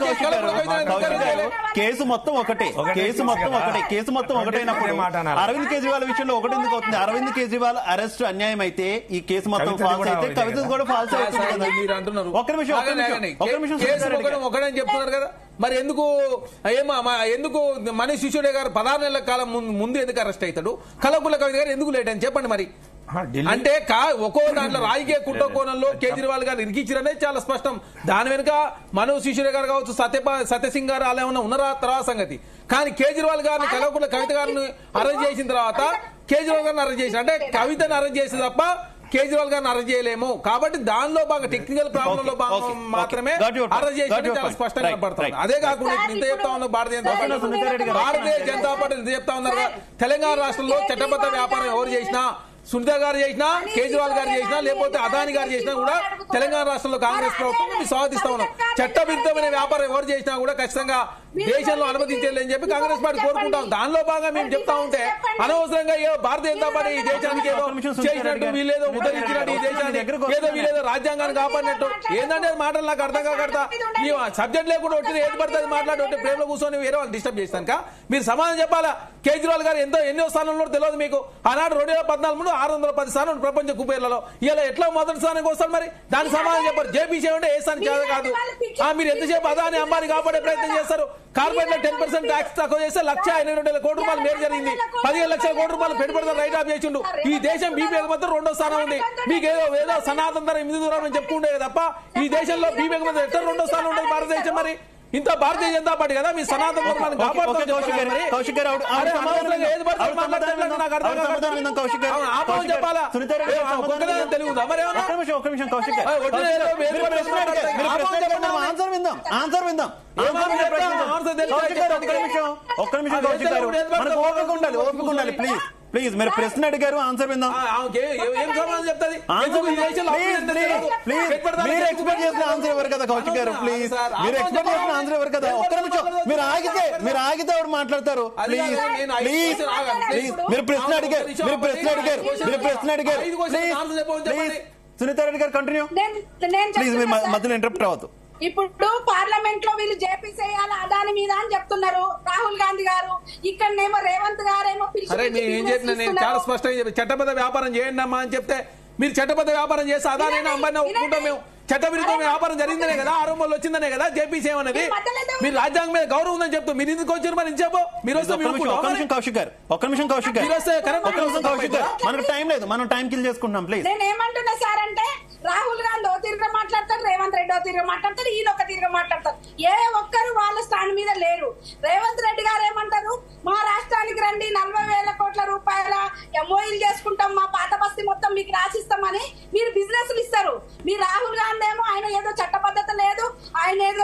కేసు మొత్తం ఒకటైనప్పుడు అరవింద్ కేజ్రీవాల్ విషయంలో ఒకటి ఎందుకు అవుతుంది? అరవింద్ కేజ్రీవాల్ అరెస్ట్ అన్యాయం అయితే ఈ కేసు మొత్తం ఫాల్స్ అయితే కవిత కూడా ఫాల్స్ అవుతుంది. మీరు అంటున్నారు ఒక నిమిషం ఒకటని చెప్తున్నారు కదా, మరి ఎందుకు మనీష్ సిసోడియా గారు 16 నెలల కాలం ముందు ఎందుకు అరెస్ట్ అవుతాడు, కల్వకుంట్ల కవిత గారు ఎందుకు లేట్ అని చెప్పండి. మరి అంటే ఒక్కో దాంట్లో రాజకీయ కుట్రకోణంలో కేజ్రీవాల్ గారు ఇరికించారనేది చాలా స్పష్టం. దాని వెనుక మనోజ్ సిసోడియా గారు కావచ్చు, సత్యసింగ్ గారు అలా ఏమన్నా ఉన్నారా తర్వాత సంగతి. కానీ కేజ్రీవాల్ గారిని కల్వకుంట్ల కవిత గారిని అరెస్ట్ చేసిన తర్వాత కేజ్రీవాల్ గారిని అరెస్ట్ చేసిన అంటే కవితను అరెస్ట్ చేసే తప్ప కేజ్రీవాల్ గారిని అరెస్ట్ చేయలేము. కాబట్టి దానిలో బాగా టెక్నికల్ ప్రాబ్లం లో మాత్రమే అరెస్ట్ చేసి చాలా స్పష్టంగా పడుతుంది. అదే కాకుండా ఇంత చెప్తా ఉన్నారు భారతీయ జనతా పార్టీ ఇంత చెప్తా ఉన్నారు. తెలంగాణ రాష్ట్రంలో చట్టబద్ధ వ్యాపారం ఎవరు చేసినా, సునీత గారు చేసినా, కేజ్రీవాల్ గారు చేసినా, లేకపోతే అదాని గారు చేసినా కూడా తెలంగాణ రాష్ట్రంలో కాంగ్రెస్ ప్రభుత్వం స్వాగతిస్తా ఉన్నాం. చట్టవిరుద్ధమైన వ్యాపారం ఎవరు చేసినా కూడా ఖచ్చితంగా దేశంలో అనుమతించాలని చెప్పి కాంగ్రెస్ పార్టీ కోరుకుంటాం. దానిలో భాగంగా మేము చెప్తా ఉంటే అనవసరంగా భారతీయ జనతా పార్టీ ఈ దేశానికి ఏదో చేసినట్టు, వీళ్ళేదో ఉద్ధరించినట్టు, ఈ దేశాన్ని ఏదో వీళ్ళేదో రాజ్యాంగాన్ని కాపాడినట్టు ఏంటంటే మాటలు నాకు అర్థం కాకడతా. ఈ సబ్జెక్ట్ లేకుండా వచ్చి ఏది పడుతుంది మాట్లాడుతుంటే ప్రేమలో కూర్చొని వేరే వాళ్ళు డిస్టర్బ్ చేస్తాను. మీరు సమాధానం చెప్పాలా? కేజ్రీవాల్ గారు ఎన్నో స్థానంలో తెలియదు మీకు. ఆనాడు 2014 ముందు 610 స్థానం ప్రపంచ కుబేర్లలో. ఇలా ఎట్లా మొదటి స్థానానికి వస్తారు? మరి దానికి సమాధానం చెప్పారు. జేపీసీ ఉంటే ఏ స్థానం చేత కాదు. మీరు ఎంతసేపు అదాని అంబానీ కాపాడే ప్రయత్నం చేస్తారు. కార్పొరేట్ లో 10% ట్యాక్స్ తక్కువ చేస్తే 1,82,000 కోట్ల రూపాయలు మేలు జరిగింది. 15 లక్షల కోట్ల రూపాయలు పెట్టుబడులు రైట్ ఆఫ్ చేసిండు. ఈ దేశం బీపీఎల్ మాత్రం 2వ స్థానం ఉంది. మీకు ఏదో సనాతన ధర 8 దూరం చెప్పుకుంటే తప్ప ఈ దేశంలో బీపీఎల్ మాత్రం ఎట్లా 2వ స్థానం ఉంటుంది భారతదేశం. మరి ఇంత భారతీయ జనతా పార్టీ కదా మీ సనాతన ధర్మాన్ని కాపాడుతుంది. తెలుగుదా మరి ప్లీజ్ మీరు ప్రశ్న అడిగారు, ఆన్సర్ విందాం. మీరు ఎక్స్పెక్ట్ చేసిన ఆన్సర్ ఎవరు కదా కౌశిక్ గారు? ప్లీజ్ మీరు ఎక్స్పెక్ట్ చేసిన ఆన్సర్ ఎవరు కదా? ఒక్క నిమిషం మీరు ఆగితే ఎవరు మాట్లాడతారు? ప్లీజ్ ప్లీజ్ ప్లీజ్ మీరు ప్రశ్న అడిగారు. సునీతారెడ్డి గారు కంటిన్యూ ప్లీజ్. మీరు మధ్యలో ఇంటరప్ట్ అవ్వద్దు. ఇప్పుడు పార్లమెంట్ లో వీళ్ళు జేపీ చేయాలి అదాని మీద అని చెప్తున్నారు రాహుల్ గాంధీ గారు. ఇక్కడనేమో రేవంత్ గారేమో అరే నేను ఏం చెప్పినా, నేను చాలా స్పష్టంగా చెప్పి చట్టబద్ధ వ్యాపారం చేయండి అమ్మా అని చెప్తే మీరు చట్టబద్ధ వ్యాపారం చేస్తే అదానైనా అంబానీ ఒప్పుకుంటాం. మేము చట్టవిరుద్ధ వ్యాపారం జరిగిందనే కదా, ఆరోపణలు వచ్చిందనే కదా జేపీసీ ఏమన్నది. మీరు రాజ్యాంగం మీద గౌరవం ఉందని చెప్తూ మీరు ఎందుకు వచ్చారు? మరి చెప్పు మీరు వస్తే కౌశిక్ గారు మనకు టైం లేదు, మనం టైం కిల్ చేసుకుంటున్నాం ప్లీజ్. నేను ఏమంటున్నా సార్ అంటే రాహుల్ గాంధీ ఓ తిరిగి మాట్లాడతారు, రేవంత్ రెడ్డి ఓ తిరిగి మాట్లాడతారు, ఈయన ఒక తిరిగి మాట్లాడతారు. ఏ ఒక్కరు వాళ్ళ స్టాండ్ మీద లేరు. రేవంత్ రెడ్డి గారు ఏమంటారు, మా రాష్ట్రానికి రండి 40,000 కోట్ల రూపాయల ఎంఓఈలు చేసుకుంటాం, మా పాత బస్తీ మొత్తం మీకు రాసిస్తామని మీరు బిజినెస్లు ఇస్తారు. మీ రాహుల్ గాంధీ ఏమో ఆయన ఏదో చట్టబద్ధత లేదు, ఆయన ఏదో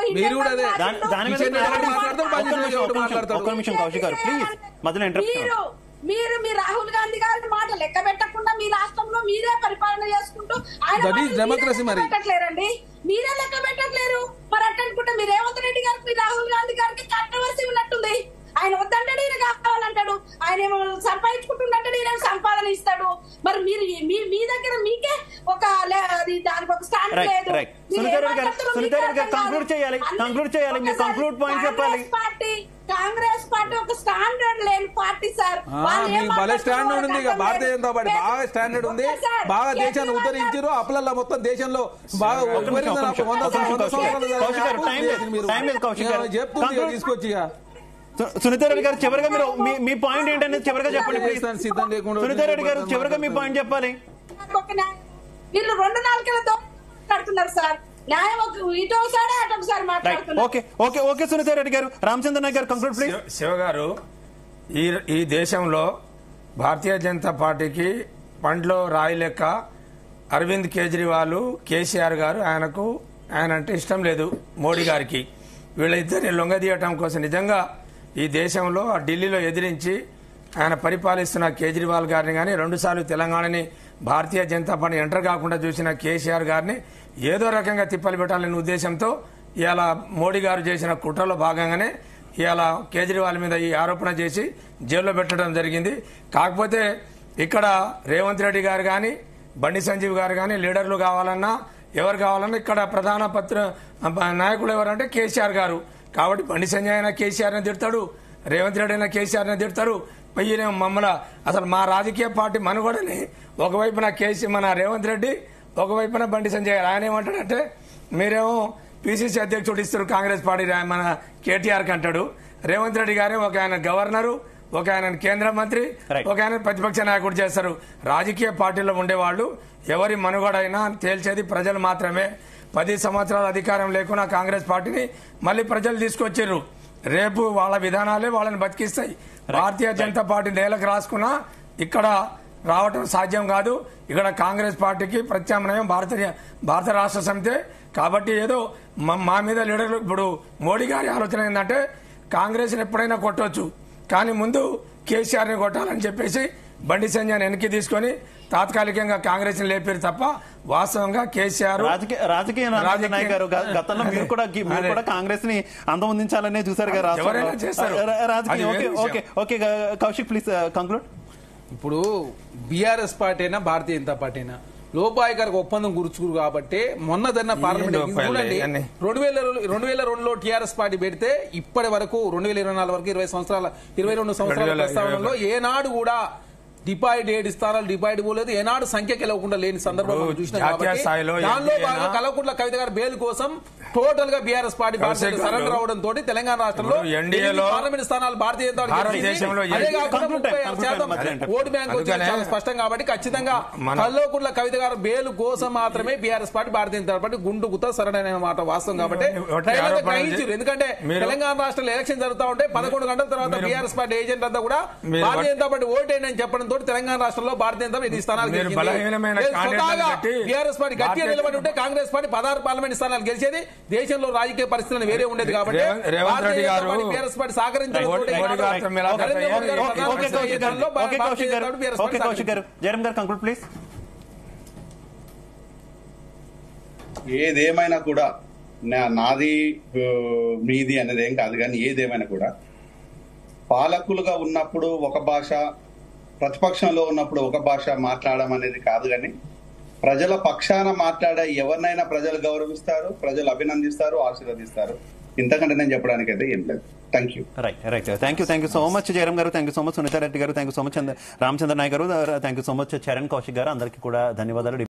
మీరు మీ రాహుల్ గాంధీ గారి మాట లెక్క పెట్టకుండా మీ రాష్ట్రంలో మీరే పరిపాలన చేసుకుంటూ పెట్టట్లేరండి, మీరే లెక్క పెట్టట్లేరు. మరి అట్టనుకుంటే మీరు రేవంత్ రెడ్డి గారికి మీ రాహుల్ గాంధీ గారికి కాంట్రవర్సీ ఉన్నట్టుంది. ఆయన వద్దంటాడు, ఈయన కావాలంటాడు. ఆయన ఏమో సంపాదించుకుంటుందంటాడు, ఈయన సంపాదన ఇస్తాడు. మరి మీరు మీ దగ్గర మీకే ఒక దానికి ఒక స్టాండ్ లేదు. కాంగ్రెస్ పార్టీ ఒక స్టాండర్డ్ లేని పార్టీ సార్. భలే స్టాండర్డ్ ఉంది, భారతీయ జనతా పార్టీ బాగా స్టాండర్డ్ ఉంది, బాగా దేశాన్ని ఉద్ధరించారు. అప్పులల్లో మొత్తం దేశంలో బాగా చెప్తుంది తీసుకొచ్చి. సునీతా రెడ్డి గారు చివరిగా మీరు మీ పాయింట్ ఏంటనేది చివరిగా చెప్పండి. సిద్ధం లేకుండా సునీతా రెడ్డి గారు చివరిగా మీ పాయింట్ చెప్పాలి. వీళ్ళు 2 నాలుగేళ్లతో మాట్లాడుతున్నారు సార్. న్యాయం ఇటోసారి అటొకసారి మాట్లాడుతున్నారు. ఓకే సునీతా రెడ్డి గారు. రామచంద్ర నాయక్ గారు కంక్లూడ్ ప్లీజ్. శివ గారు, ఈ దేశంలో భారతీయ జనతా పార్టీకి పండ్లో రాయి లెక్క అరవింద్ కేజ్రీవాల్, కేసీఆర్ గారు ఆయన అంటే ఇష్టం లేదు మోడీ గారికి. వీళ్ళిద్దరిని లొంగదీయటం కోసం నిజంగా ఈ దేశంలో ఢిల్లీలో ఎదిరించి ఆయన పరిపాలిస్తున్న కేజ్రీవాల్ గారిని కానీ 2 సార్లు తెలంగాణని భారతీయ జనతా పార్టీ ఎంటర్ కాకుండా చూసిన కేసీఆర్ గారిని ఏదో రకంగా తిప్పలు పెట్టాలనే ఉద్దేశంతో ఇవాళ మోడీ గారు చేసిన కుట్రలో భాగంగానే ఇవాళ కేజ్రీవాల్ మీద ఈ ఆరోపణ చేసి జైల్లో పెట్టడం జరిగింది. కాకపోతే ఇక్కడ రేవంత్ రెడ్డి గారు కానీ బండి సంజీవ్ గారు కానీ లీడర్లు కావాలన్నా ఎవరు కావాలన్నా ఇక్కడ ప్రధాన నాయకుడు ఎవరంటే కేసీఆర్ గారు. కాబట్టి బండి సంజయ్ అయినా కేసీఆర్ ని తిడతాడు, రేవంత్ రెడ్డి అయినా కేసీఆర్ ని తిడతారు. పైన మమ్మల్ని అసలు మా రాజకీయ పార్టీ మనుగడని ఒకవైపున మన రేవంత్ రెడ్డి, ఒకవైపున బండి సంజయ్ గారు. ఆయన ఏమంటాడంటే మీరేమో పిసిసి అధ్యక్షుడు ఇస్తారు కాంగ్రెస్ పార్టీ మన కేటీఆర్ కి అంటాడు. రేవంత్ రెడ్డి గారే ఒక ఆయన గవర్నరు, ఒక ఆయన కేంద్ర మంత్రి, ఒక ఆయన ప్రతిపక్ష నాయకుడు చేస్తారు. రాజకీయ పార్టీలో ఉండేవాళ్లు ఎవరి మనుగడైనా తేల్చేది ప్రజలు మాత్రమే. 10 సంవత్సరాల అధికారం లేకుండా కాంగ్రెస్ పార్టీని మళ్లీ ప్రజలు తీసుకొచ్చారు. రేపు వాళ్ళ విధానాలే వాళ్ళని బతికిస్తాయి. భారతీయ జనతా పార్టీ నేలకు రాసుకున్నా ఇక్కడ రావటం సాధ్యం కాదు. ఇక్కడ కాంగ్రెస్ పార్టీకి ప్రత్యామ్నాయం భారత రాష్ట్ర సమితే. కాబట్టి ఏదో మా మీద లీడర్లు ఇప్పుడు మోడీ గారి ఆలోచన ఏంటంటే కాంగ్రెస్ ని ఎప్పుడైనా కొట్టవచ్చు, కానీ ముందు కేసీఆర్ ని కొట్టాలని చెప్పేసి బండి సంజయ్ వెనక్కి తీసుకుని తాత్కాలికంగా కాంగ్రెస్ ని లేపారు తప్ప వాస్తవంగా కేసీఆర్ రాజకీయ గారు గతంలో మీరు కూడా కాంగ్రెస్ ని అంతమొందించాలనే చూసారు కదా. ఎవరైనా చేస్తారు. Kaushik please conclude. ఇప్పుడు బీఆర్ఎస్ పార్టీ అయినా భారతీయ జనతా పార్టీ అయినా లోపాయకరకు ఒప్పందం గుర్చుకురు కాబట్టి మొన్న జరిగిన పార్లమెంట్ చూడండి 2002లో టీఆర్ఎస్ పార్టీ పెడితే ఇప్పటి వరకు 2024 వరకు 22 సంవత్సరాల ప్రస్తావనలో ఏనాడు కూడా డిపాయిడ్ 7 స్థానాలు డిపాయిడ్ పోలేదు. ఏనాడు సంఖ్య గెలవకుండా లేని సందర్భం చూసినాం. కాబట్టి దానిలో భాగంగా కల్వకుంట్ల కవిత గారి బెయిల్ కోసం టోటల్ గా బీఆర్ఎస్ పార్టీ సరెండర్ అవడం తోటి తెలంగాణ రాష్ట్రంలో పార్లమెంట్ స్థానాలు భారతీయ జనతా ఓటు బ్యాంక్ చాలా స్పష్టం. కాబట్టి ఖచ్చితంగా కల్వకుంట్ల కవిత గారి బెయిల్ కోసం మాత్రమే BRS party Bharatiya Janata party గుండు గుత్త సరైన మాట వాస్తవం. కాబట్టి గ్రహించారు. ఎందుకంటే తెలంగాణ రాష్ట్రంలో ఎలక్షన్ జరుగుతూ ఉంటే 11 గంటల తర్వాత బీఆర్ఎస్ పార్టీ ఏజెంట్ అంతా కూడా భారతీయ జనతా పార్టీ ఓటేయండి అని చెప్పడం తోటి తెలంగాణ రాష్ట్రంలో భారతీయ జనతా పార్టీ స్థానాలు బీఆర్ఎస్ పార్టీ గట్టిగా నిలబడి ఉంటే కాంగ్రెస్ పార్టీ 16 పార్లమెంట్ స్థానాలు గెలిచేది. దేశంలో రాజకీయ పరిస్థితులు వేరే ఉండేది. కాబట్టి బీఆర్ఎస్ పార్టీ సహకరించడం ఏదేమైనా కూడా నాది మీది అనేది ఏం కాదు, కానీ ఏదేమైనా కూడా పాలకులుగా ఉన్నప్పుడు ఒక భాష, ప్రతిపక్షంలో ఉన్నప్పుడు ఒక భాష మాట్లాడడం అనేది కాదు. కానీ ప్రజల పక్షాన మాట్లాడే ఎవరినైనా ప్రజలు గౌరవిస్తారు, ప్రజలు అభినందిస్తారు, ఆశీర్వదిస్తారు. ఇంతకంటే నేను చెప్పడానికి అయితే ఏం లేదు. Thank you. Right thank you so much Jayaram garu, thank you so much Sunitha Reddy garu, thank you so much Ramachandra Nayak garu, thank you so much Charan Kaushik garu, అందరికీ కూడా ధన్యవాదాలు.